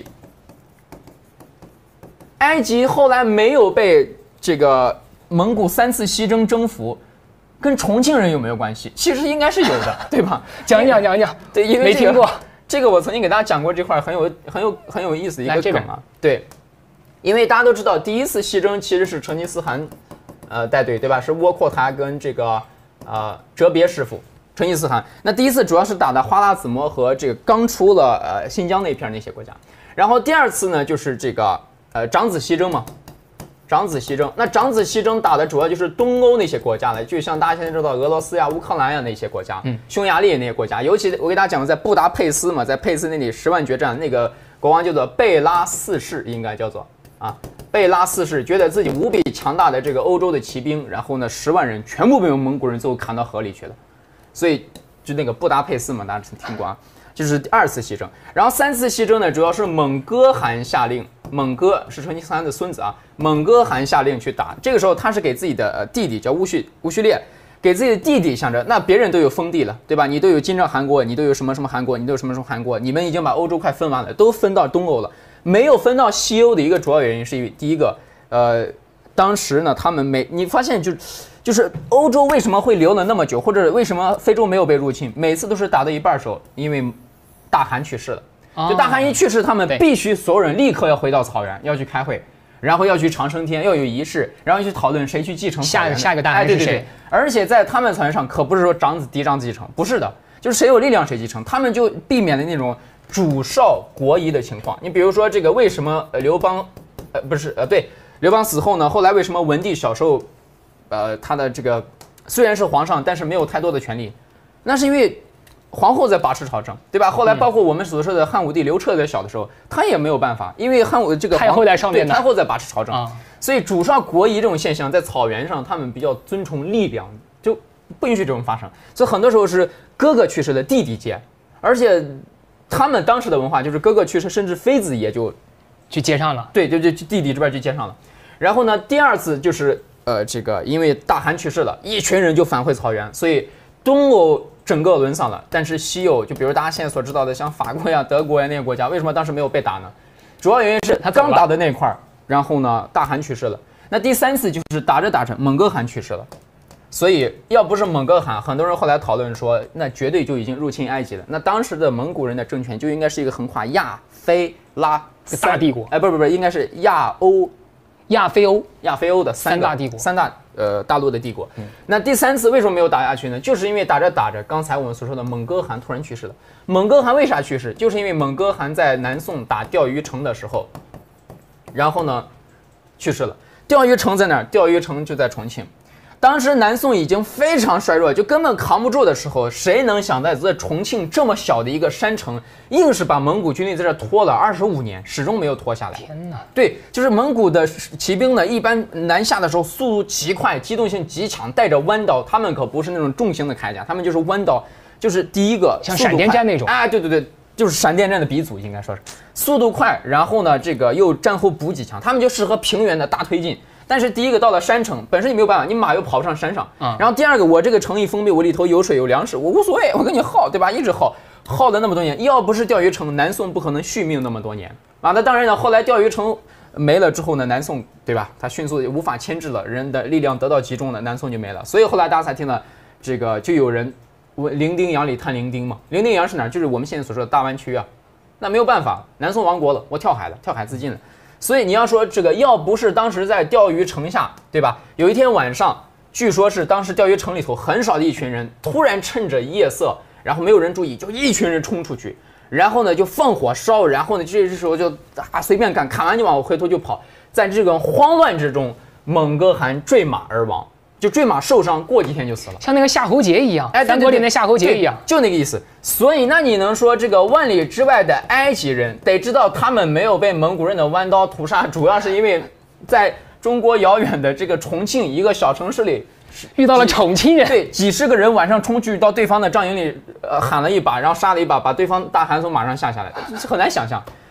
埃及后来没有被这个蒙古三次西征征服，跟重庆人有没有关系？其实应该是有的，对吧？ 讲讲讲讲， 对，因为、这个、 没听过。 这个我曾经给大家讲过，这块很有很有很有意思的一个梗啊。对，因为大家都知道，第一次西征其实是成吉思汗，呃带队，对吧？是窝阔台跟这个呃哲别师傅成吉思汗。那第一次主要是打的花剌子模和这个刚出了呃新疆那片那些国家。然后第二次呢，就是这个呃长子西征嘛。长子西征，那长子西征打的主要就是东欧那些国家了，就像大家现在知道俄罗斯呀、乌克兰呀那些国家，嗯，匈牙利那些国家，尤其我给大家讲过，在布达佩斯嘛，在佩斯那里十万决战，那个国王叫做贝拉四世，应该叫做啊，贝拉四世觉得自己无比强大的这个欧洲的骑兵，然后呢，十万人全部被蒙古人最后砍到河里去了，所以就那个布达佩斯嘛，大家听过啊。就是第二次西征，然后三次西征呢，主要是蒙哥汗下令，蒙哥是成吉思汗的孙子啊，蒙哥汗下令去打。这个时候他是给自己的弟弟叫乌须乌须烈，给自己的弟弟想着，那别人都有封地了，对吧？你都有金帐汗国，你都有什么什么汗国，你都有什么什么汗国，你们已经把欧洲快分完了，都分到东欧了，没有分到西欧的一个主要原因是因为第一个，呃，当时呢他们没，你发现就。就是欧洲为什么会留了那么久，或者为什么非洲没有被入侵？每次都是打到一半的时候，因为大汗去世了。就大汗一去世，他们必须所有人立刻要回到草原，要去开会，然后要去长生天，要有仪式，然后去讨论谁去继承下一个下一个大汗是谁。 哎，对对对。而且在他们草原上，可不是说长子嫡长子继承，不是的，就是谁有力量谁继承，他们就避免了那种主少国疑的情况。你比如说这个，为什么刘邦，呃，不是，呃，对，刘邦死后呢，后来为什么文帝小时候？呃，他的这个虽然是皇上，但是没有太多的权利，那是因为皇后在把持朝政，对吧？后来包括我们所说的汉武帝刘彻在小的时候，他也没有办法，因为汉武这个太后在上面， 太后在把持朝政，啊、所以主少国疑这种现象在草原上，他们比较尊崇力量，就不允许这种发生。所以很多时候是哥哥去世了，弟弟接，而且他们当时的文化就是哥哥去世，甚至妃子也就去接上了， 对，就就弟弟这边就接上了。然后呢，第二次就是。呃，这个因为大汗去世了，一群人就返回草原，所以东欧整个沦丧了。但是西欧，就比如大家现在所知道的，像法国呀、德国呀那些国家，为什么当时没有被打呢？主要原因是他刚打的那块儿，然后呢，大汗去世了。那第三次就是打着打着，蒙哥汗去世了。所以要不是蒙哥汗，很多人后来讨论说，那绝对就已经入侵埃及了。那当时的蒙古人的政权就应该是一个横跨亚非拉大帝国。 哎，不不不，应该是亚欧。 亚非欧， 亚非欧的三三大帝国， 三大呃大陆的帝国。嗯、那第三次为什么没有打下去呢？就是因为打着打着，刚才我们所说的蒙哥汗突然去世了。蒙哥汗为啥去世？就是因为蒙哥汗在南宋打钓鱼城的时候，然后呢去世了。钓鱼城在哪儿？钓鱼城就在重庆。当时南宋已经非常衰弱，就根本扛不住的时候，谁能想在在重庆这么小的一个山城，硬是把蒙古军队在这拖了二十五年，始终没有拖下来。 天哪！ 对，就是蒙古的骑兵呢，一般南下的时候速度极快，机动性极强，带着弯刀，他们可不是那种重型的铠甲，他们就是弯刀，就是第一个像闪电战那种。 哎，对对对。就是闪电战的鼻祖，应该说是速度快，然后呢，这个又战后补给强，他们就适合平原的大推进。但是第一个到了山城，本身你没有办法，你马又跑不上山上。嗯。然后第二个，我这个城一封闭，我里头有水有粮食，我无所谓，我跟你耗，对吧？一直耗，耗了那么多年，要不是钓鱼城，南宋不可能续命那么多年啊。那当然了，后来钓鱼城没了之后呢，南宋对吧？它迅速无法牵制了，人的力量得到集中了，南宋就没了。所以后来大家才听了这个，就有人。零丁洋里探零丁嘛，零丁洋是哪儿？就是我们现在所说的大湾区啊。那没有办法，南宋亡国了，我跳海了，跳海自尽了。所以你要说这个，要不是当时在钓鱼城下，对吧？有一天晚上，据说是当时钓鱼城里头很少的一群人，突然趁着夜色，然后没有人注意，就一群人冲出去，然后呢就放火烧，然后呢这时候就啊随便干，砍完就往回头就跑。在这个慌乱之中，蒙哥汗坠马而亡。就坠马受伤，过几天就死了， 像那个夏侯杰一样， 哎， 三国里的夏侯杰一样， 就那个意思。所以，那你能说这个万里之外的埃及人，得知道他们没有被蒙古人的弯刀屠杀，主要是因为在中国遥远的这个重庆一个小城市里遇到了重庆人， 对，几十个人晚上冲去到对方的帐营里，呃，喊了一把，然后杀了一把，把对方大汗从马上下下来，这很难想象。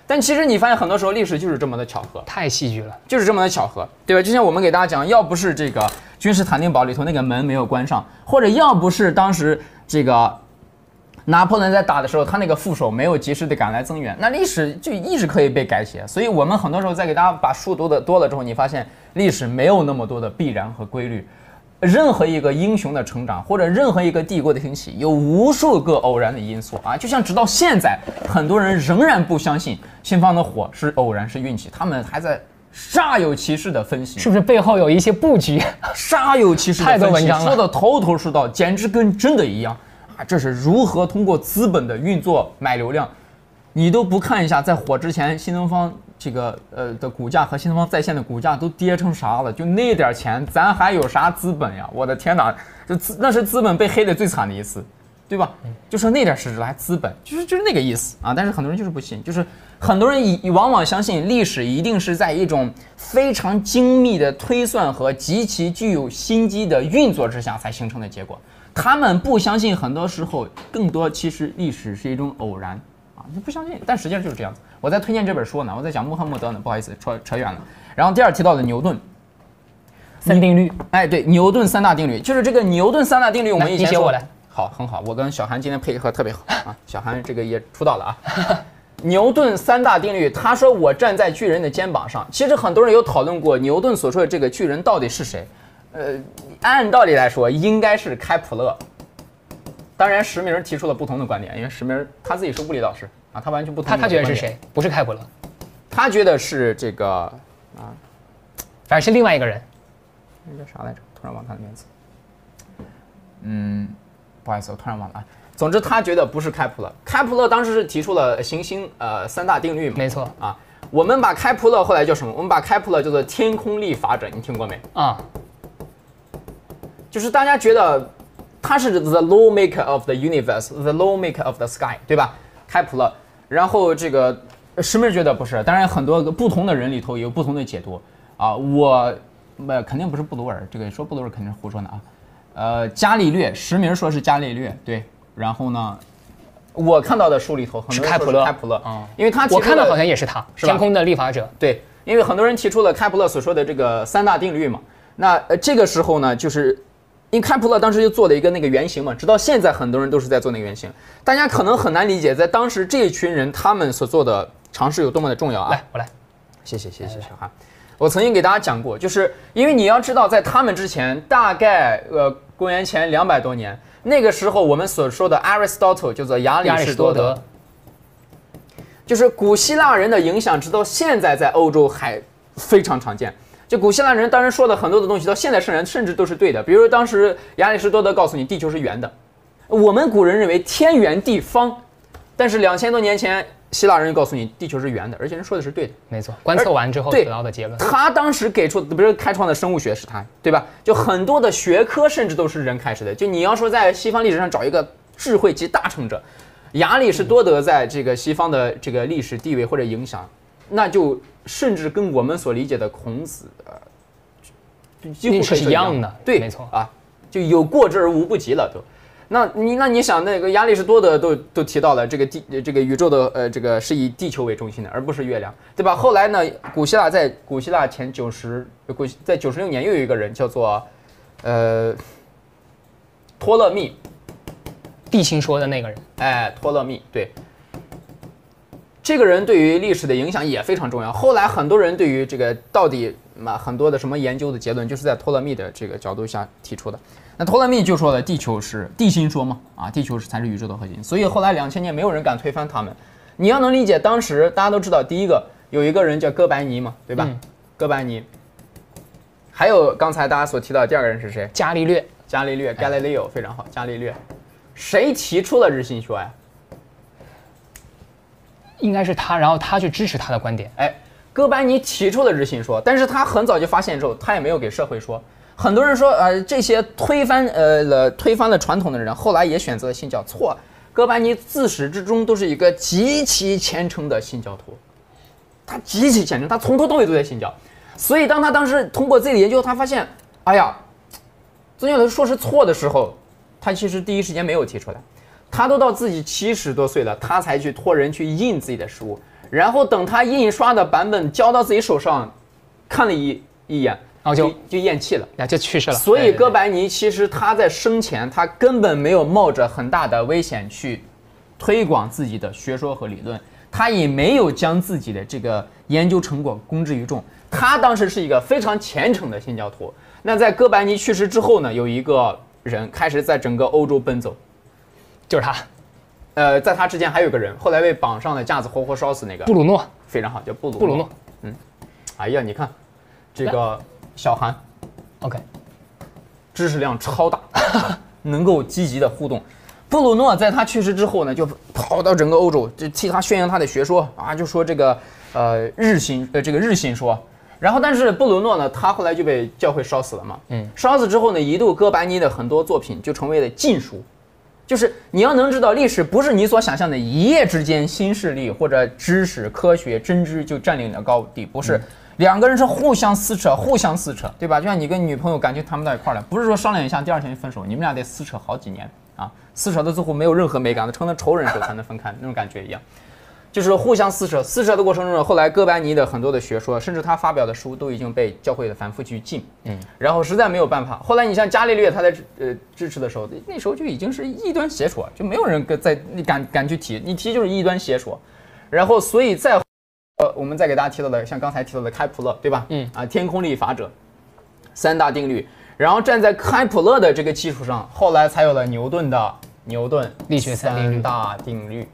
但其实你发现很多时候历史就是这么的巧合， 太戏剧了， 就是这么的巧合，对吧？就像我们给大家讲，要不是这个君士坦丁堡里头那个门没有关上，或者要不是当时这个拿破仑在打的时候，他那个副手没有及时的赶来增援，那历史就一直可以被改写。所以我们很多时候在给大家把书读的多了之后，你发现历史没有那么多的必然和规律。任何一个英雄的成长，或者任何一个帝国的兴起，有无数个偶然的因素啊！就像直到现在，很多人仍然不相信西方的火是偶然是运气，他们还在煞有其事的分析， 是不是背后有一些布局？ 煞有其事的分析， 太多文章了， 说的头头是道，简直跟真的一样啊！这是如何通过资本的运作买流量？你都不看一下，在火之前，新东方这个呃的股价和新东方在线的股价都跌成啥了？就那点钱，咱还有啥资本呀？我的天哪，这资那是资本被黑的最惨的一次，对吧？就说那点实质来资本，就是就是那个意思啊。但是很多人就是不信，就是很多人以往往相信历史一定是在一种非常精密的推算和极其具有心机的运作之下才形成的结果。他们不相信，很多时候更多其实历史是一种偶然。你不相信，但实际上就是这样子。我在推荐这本书呢，我在讲穆罕默德呢，不好意思，扯扯远了。然后第二提到的牛顿三定律， 哎，对，牛顿三大定律，就是这个牛顿三大定律，我们以前说， 你写我来， 好，很好，我跟小韩今天配合特别好啊，小韩这个也出道了啊。牛顿三大定律，他说我站在巨人的肩膀上，其实很多人有讨论过牛顿所说的这个巨人到底是谁？呃，按道理来说应该是开普勒。当然，石明提出了不同的观点，因为石明他自己是物理老师啊，他完全不同。 他他觉得是谁？不是开普勒， 他觉得是这个啊， 反正是另外一个人。 那叫啥来着？突然忘他的名字。嗯，不好意思，我突然忘了啊。总之，他觉得不是开普勒。开普勒当时是提出了行星呃三大定律嘛？ 没错啊。我们把开普勒后来叫什么？我们把开普勒叫做天空力法则，你听过没？啊。就是大家觉得。他是 the lawmaker of the universe, the lawmaker of the sky， 对吧？开普勒。然后这个石明觉得不是，当然很多个不同的人里头有不同的解读啊。我呃肯定不是布鲁尔，这个说布鲁尔肯定是胡说的啊。呃，伽利略，石明说是伽利略，对。然后呢，我看到的书里头很多人说是开普勒， 嗯， 因为他我看到好像也是他，是天空的立法者。 对，因为很多人提出了开普勒所说的这个三大定律嘛。那呃这个时候呢，就是。因为开普勒当时就做了一个那个原型嘛，直到现在很多人都是在做那个原型。大家可能很难理解，在当时这一群人他们所做的尝试有多么的重要啊！ 来，我来， 谢谢谢谢小韩。我曾经给大家讲过，就是因为你要知道，在他们之前，大概呃公元前两百多年，那个时候我们所说的 Aristotle 叫做亚里士多德，就是古希腊人的影响，直到现在在欧洲还非常常见。就古希腊人当时说的很多的东西，到现在圣人甚至都是对的。比如当时亚里士多德告诉你地球是圆的，我们古人认为天圆地方，但是两千多年前希腊人告诉你地球是圆的，而且人说的是对的。 没错，观测完之后得到的结论。 他当时给出的，比如开创的生物学是他，对吧？就很多的学科甚至都是人开始的。就你要说在西方历史上找一个智慧及大成者，亚里士多德在这个西方的这个历史地位或者影响，那就。甚至跟我们所理解的孔子，呃，几乎是一样的， 对， 没错啊，就有过之而无不及了都。那你那你想，那个亚里士多德都都提到了这个地这个宇宙的呃这个是以地球为中心的，而不是月亮，对吧？后来呢，古希腊在古希腊前九十古在九十六年又有一个人叫做呃托勒密， 地心说的那个人， 哎，托勒密，对。这个人对于历史的影响也非常重要。后来很多人对于这个到底嘛很多的什么研究的结论，就是在托勒密的这个角度下提出的。那托勒密就说了，地球是地心说嘛，啊，地球是才是宇宙的核心。所以后来两千年没有人敢推翻他们。你要能理解，当时大家都知道，第一个有一个人叫哥白尼嘛，对吧？嗯、哥白尼。还有刚才大家所提到的第二个人是谁？ 伽利略。 伽利略 ，Galileo 非常好，伽利略。谁提出了日心说呀？ 应该是他，然后他去支持他的观点。 哎，哥白尼提出了日心说，但是他很早就发现之后，他也没有给社会说。很多人说，呃，这些推翻呃了推翻了传统的人，后来也选择信教，错。哥白尼自始至终都是一个极其虔诚的信教徒，他极其虔诚，他从头到尾都在信教。所以当他当时通过自己的研究，他发现，哎呀，宗教的说是错的时候，他其实第一时间没有提出来。他都到自己七十多岁了，他才去托人去印自己的书， 然后等他印刷的版本交到自己手上，看了一一眼， 然后就就咽气了， 那就去世了。 所以哥白尼其实他在生前，他根本没有冒着很大的危险去推广自己的学说和理论，他也没有将自己的这个研究成果公之于众。他当时是一个非常虔诚的新教徒。那在哥白尼去世之后呢，有一个人开始在整个欧洲奔走， 就是他。 呃，在他之前还有个人，后来被绑上了架子，活活烧死那个布鲁诺， 非常好，叫布鲁诺。 布鲁诺， 嗯，哎呀，你看这个小韩 ，OK， 知识量超大，能够积极的互动。布鲁诺在他去世之后呢，就跑到整个欧洲，就替他宣扬他的学说啊，就说这个呃日心呃这个日心说。然后，但是布鲁诺呢，他后来就被教会烧死了嘛。嗯，烧死之后呢，一度哥白尼的很多作品就成为了禁书。就是你要能知道，历史不是你所想象的一夜之间新势力或者知识、科学、真知就占领了高地，不是。两个人是互相撕扯，互相撕扯，对吧？就像你跟女朋友感情谈不到一块儿来，不是说商量一下第二天就分手，你们俩得撕扯好几年啊，撕扯到最后没有任何美感的，成了仇人时候才能分开那种感觉一样。就是互相撕扯，撕扯的过程中，后来哥白尼的很多的学说，甚至他发表的书都已经被教会的反复去禁，嗯，然后实在没有办法。后来你像伽利略他在呃支持的时候，那时候就已经是异端邪说，就没有人在你敢敢去提，你提就是异端邪说。然后所以再呃我们再给大家提到的，像刚才提到的开普勒，对吧？嗯啊，天空力法者，三大定律。然后站在开普勒的这个基础上，后来才有了牛顿的牛顿力学三大定律。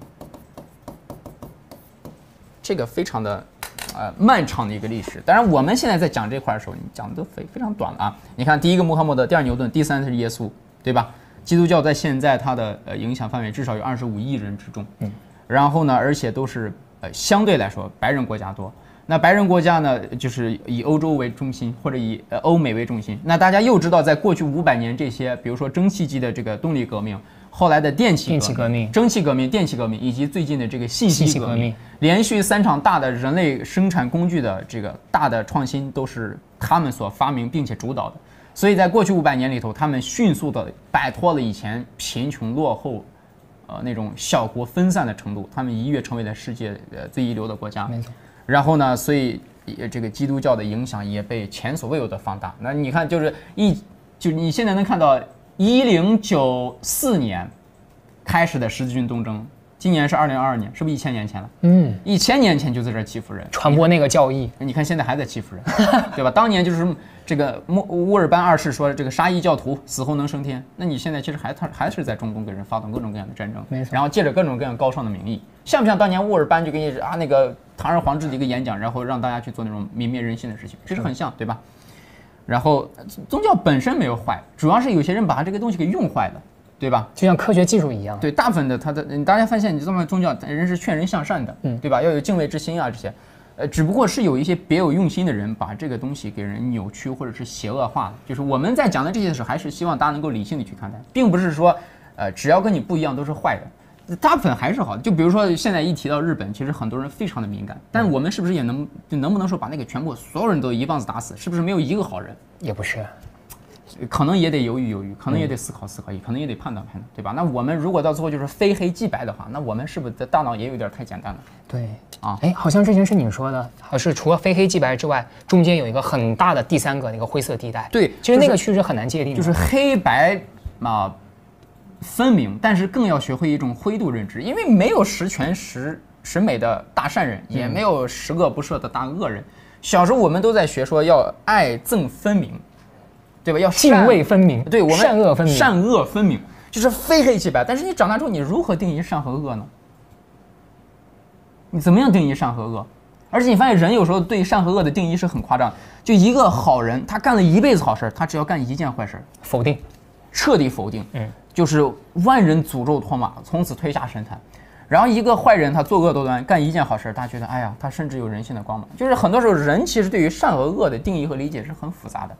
这个非常的，呃，漫长的一个历史。当然，我们现在在讲这块的时候，你讲的都非非常短了啊。你看，第一个穆罕默德，第二牛顿，第三是耶稣，对吧？基督教在现在它的呃影响范围至少有二十五亿人之众。嗯。然后呢，而且都是呃相对来说白人国家多。那白人国家呢，就是以欧洲为中心，或者以呃欧美为中心。那大家又知道，在过去五百年，这些比如说蒸汽机的这个动力革命。后来的电气革命、 蒸汽革命、电气革命，以及最近的这个信息革命，连续三场大的人类生产工具的这个大的创新，都是他们所发明并且主导的。所以在过去五百年里头，他们迅速的摆脱了以前贫穷落后，呃那种小国分散的程度，他们一跃成为了世界呃最一流的国家。 没错。 然后呢，所以这个基督教的影响也被前所未有的放大。那你看，就是一就你现在能看到。一零九四年开始的十字军东征，今年是二零二二年，是不是一千年前了？嗯，一千年前就在这儿欺负人， 传播那个教义。 你看现在还在欺负人，对吧？当年就是这个乌乌尔班二世说这个杀异教徒死后能升天，那你现在其实还还是在中东给人发动各种各样的战争， 没错。 然后借着各种各样高尚的名义，像不像当年乌尔班就给你啊那个堂而皇之的一个演讲，然后让大家去做那种泯灭人性的事情，其实很像，对吧？然后宗教本身没有坏，主要是有些人把这个东西给用坏了，对吧？ 就像科学技术一样。 对，大部分的他的，大家发现你这么宗教人是劝人向善的，嗯，对吧？要有敬畏之心啊这些，呃，只不过是有一些别有用心的人把这个东西给人扭曲或者是邪恶化了。就是我们在讲的这些的时候，还是希望大家能够理性的去看待，并不是说，呃，只要跟你不一样都是坏的。大部分还是好的，就比如说现在一提到日本，其实很多人非常的敏感，但我们是不是也能就能不能说把那个全部所有人都一棒子打死？是不是没有一个好人？ 也不是， 可能也得犹豫犹豫，可能也得思考思考，也可能也得判断判断，对吧？那我们如果到最后就是非黑即白的话，那我们是不是的大脑也有点太简单了？ 对啊，哎，好像之前是你说的，好是除了非黑即白之外，中间有一个很大的第三个那个灰色地带。 对， 其实那个确实很难界定， 就是黑白啊。分明，但是更要学会一种灰度认知，因为没有十全十十美的大善人，也没有十恶不赦的大恶人。小时候我们都在学说要爱憎分明，对吧？要泾渭分明， 对，我们善恶分明， 善恶分明就是非黑即白。但是你长大之后，你如何定义善和恶呢？你怎么样定义善和恶？而且你发现人有时候对善和恶的定义是很夸张，就一个好人，他干了一辈子好事，他只要干一件坏事， 否定， 彻底否定，嗯。就是万人诅咒唾骂，从此推下神坛。然后一个坏人，他作恶多端，干一件好事，大家觉得，哎呀，他甚至有人性的光芒。就是很多时候，人其实对于善和恶的定义和理解是很复杂的。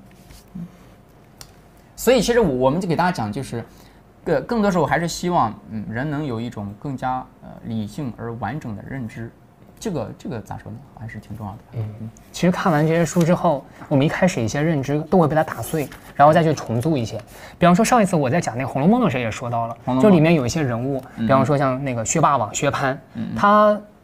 所以，其实我们就给大家讲，就是，呃，更多时候还是希望，嗯，人能有一种更加呃理性而完整的认知。这个这个咋说呢？还是挺重要的。 嗯，其实看完这些书之后，我们一开始一些认知都会被它打碎，然后再去重组一些。比方说上一次我在讲那个《红楼梦》的时候也说到了，就里面有一些人物，比方说像那个薛霸王薛蟠，他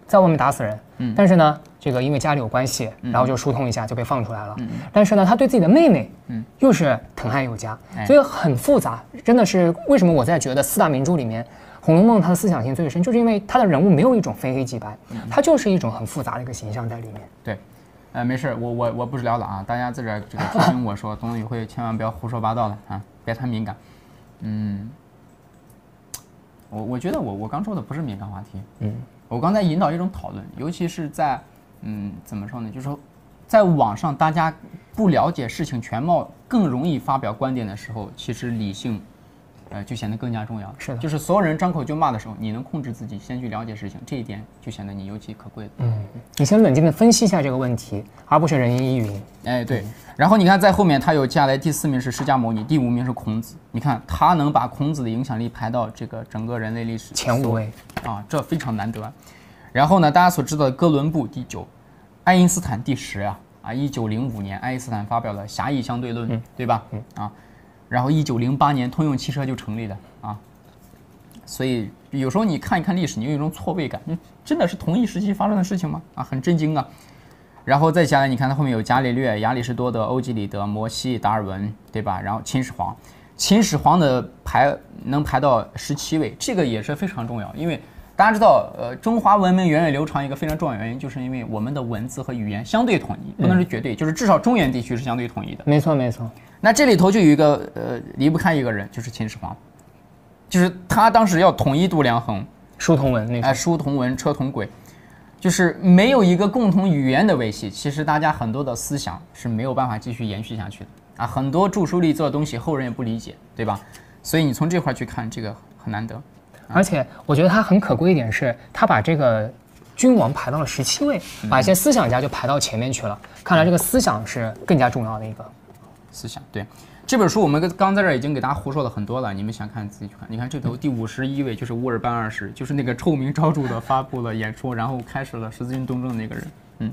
在外面打死人， 嗯但是呢，这个因为家里有关系， 嗯然后就疏通一下就被放出来了。 嗯但是呢，他对自己的妹妹， 嗯又是疼爱有加， 哎所以很复杂。真的是为什么我在觉得四大名著里面，《红楼梦》它的思想性最深，就是因为它的人物没有一种非黑即白，它就是一种很复杂的一个形象在里面。 对。呃，没事，我我我不是聊了啊，大家在这儿这个提醒我说，董宇辉千万不要胡说八道了啊，别太敏感。嗯，我我觉得我我刚说的不是敏感话题， 嗯， 我刚才引导一种讨论，尤其是在嗯怎么说呢，就是说，在网上大家不了解事情全貌，更容易发表观点的时候，其实理性。呃，就显得更加重要。 是的， 就是所有人张口就骂的时候，你能控制自己，先去了解事情，这一点就显得你尤其可贵的。 嗯，你先冷静地分析一下这个问题，而不是人云亦云。 哎，对。然后你看，在后面他有接下来第四名是释迦牟尼，第五名是孔子。你看他能把孔子的影响力排到这个整个人类历史前五位啊，这非常难得。然后呢，大家所知道的哥伦布第九，爱因斯坦第十啊啊，一九零五年爱因斯坦发表了狭义相对论，嗯、对吧？嗯啊。然后一九零八年通用汽车就成立了啊，所以有时候你看一看历史，你有一种错位感，你真的是同一时期发生的事情吗？啊，很震惊啊。然后再下来，你看它后面有伽利略、亚里士多德、欧几里得、摩西、达尔文，对吧？然后秦始皇，秦始皇的排能排到十七位，这个也是非常重要，因为大家知道，呃，中华文明源远流长一个非常重要原因，就是因为我们的文字和语言相对统一，不能是绝对，就是至少中原地区是相对统一的。 没错，没错。 那这里头就有一个呃离不开一个人，就是秦始皇，就是他当时要统一度量衡， 书同文那哎、呃，书同文，车同轨，就是没有一个共同语言的维系，其实大家很多的思想是没有办法继续延续下去的啊。很多著书立作的东西，后人也不理解，对吧？所以你从这块去看，这个很难得。 而且我觉得他很可贵一点是，他把这个君王排到了十七位，把一些思想家就排到前面去了。看来这个思想是更加重要的一个。 思想对这本书，我们刚在这儿已经给大家胡说了很多了，你们想看自己去看。你看这头第五十一位就是乌尔班二世，就是那个臭名昭著的发布了演说，然后开始了十字军东征的那个人。嗯，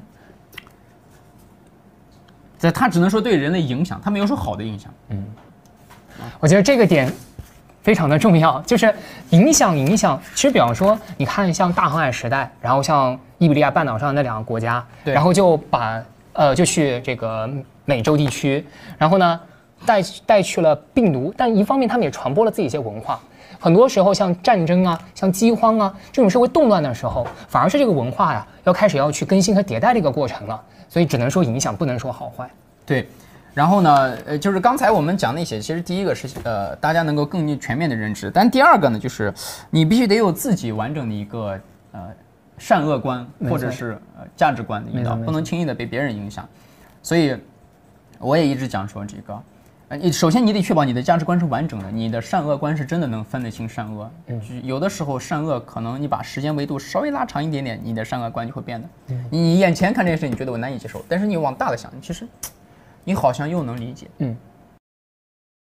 在他只能说对人的影响，他没有说好的影响。 嗯，我觉得这个点非常的重要，就是影响影响。其实比方说，你看像大航海时代，然后像伊比利亚半岛上的那两个国家，然后就把呃就去这个美洲地区，然后呢带带去了病毒，但一方面他们也传播了自己一些文化。很多时候像战争啊、像饥荒啊这种社会动乱的时候，反而是这个文化呀要开始要去更新和迭代的一个过程了。所以只能说影响，不能说好坏。 对。然后呢，呃，就是刚才我们讲那些，其实第一个是呃，大家能够更全面的认知，但第二个呢，就是你必须得有自己完整的一个呃善恶观或者是呃价值观的引导，不能轻易的被别人影响。所以我也一直讲说这个，呃，你首先你得确保你的价值观是完整的，你的善恶观是真的能分得清善恶。嗯，有的时候善恶可能你把时间维度稍微拉长一点点，你的善恶观就会变的。嗯，你眼前看这件事，你觉得我难以接受，但是你往大的想，其实。你好像又能理解， 嗯，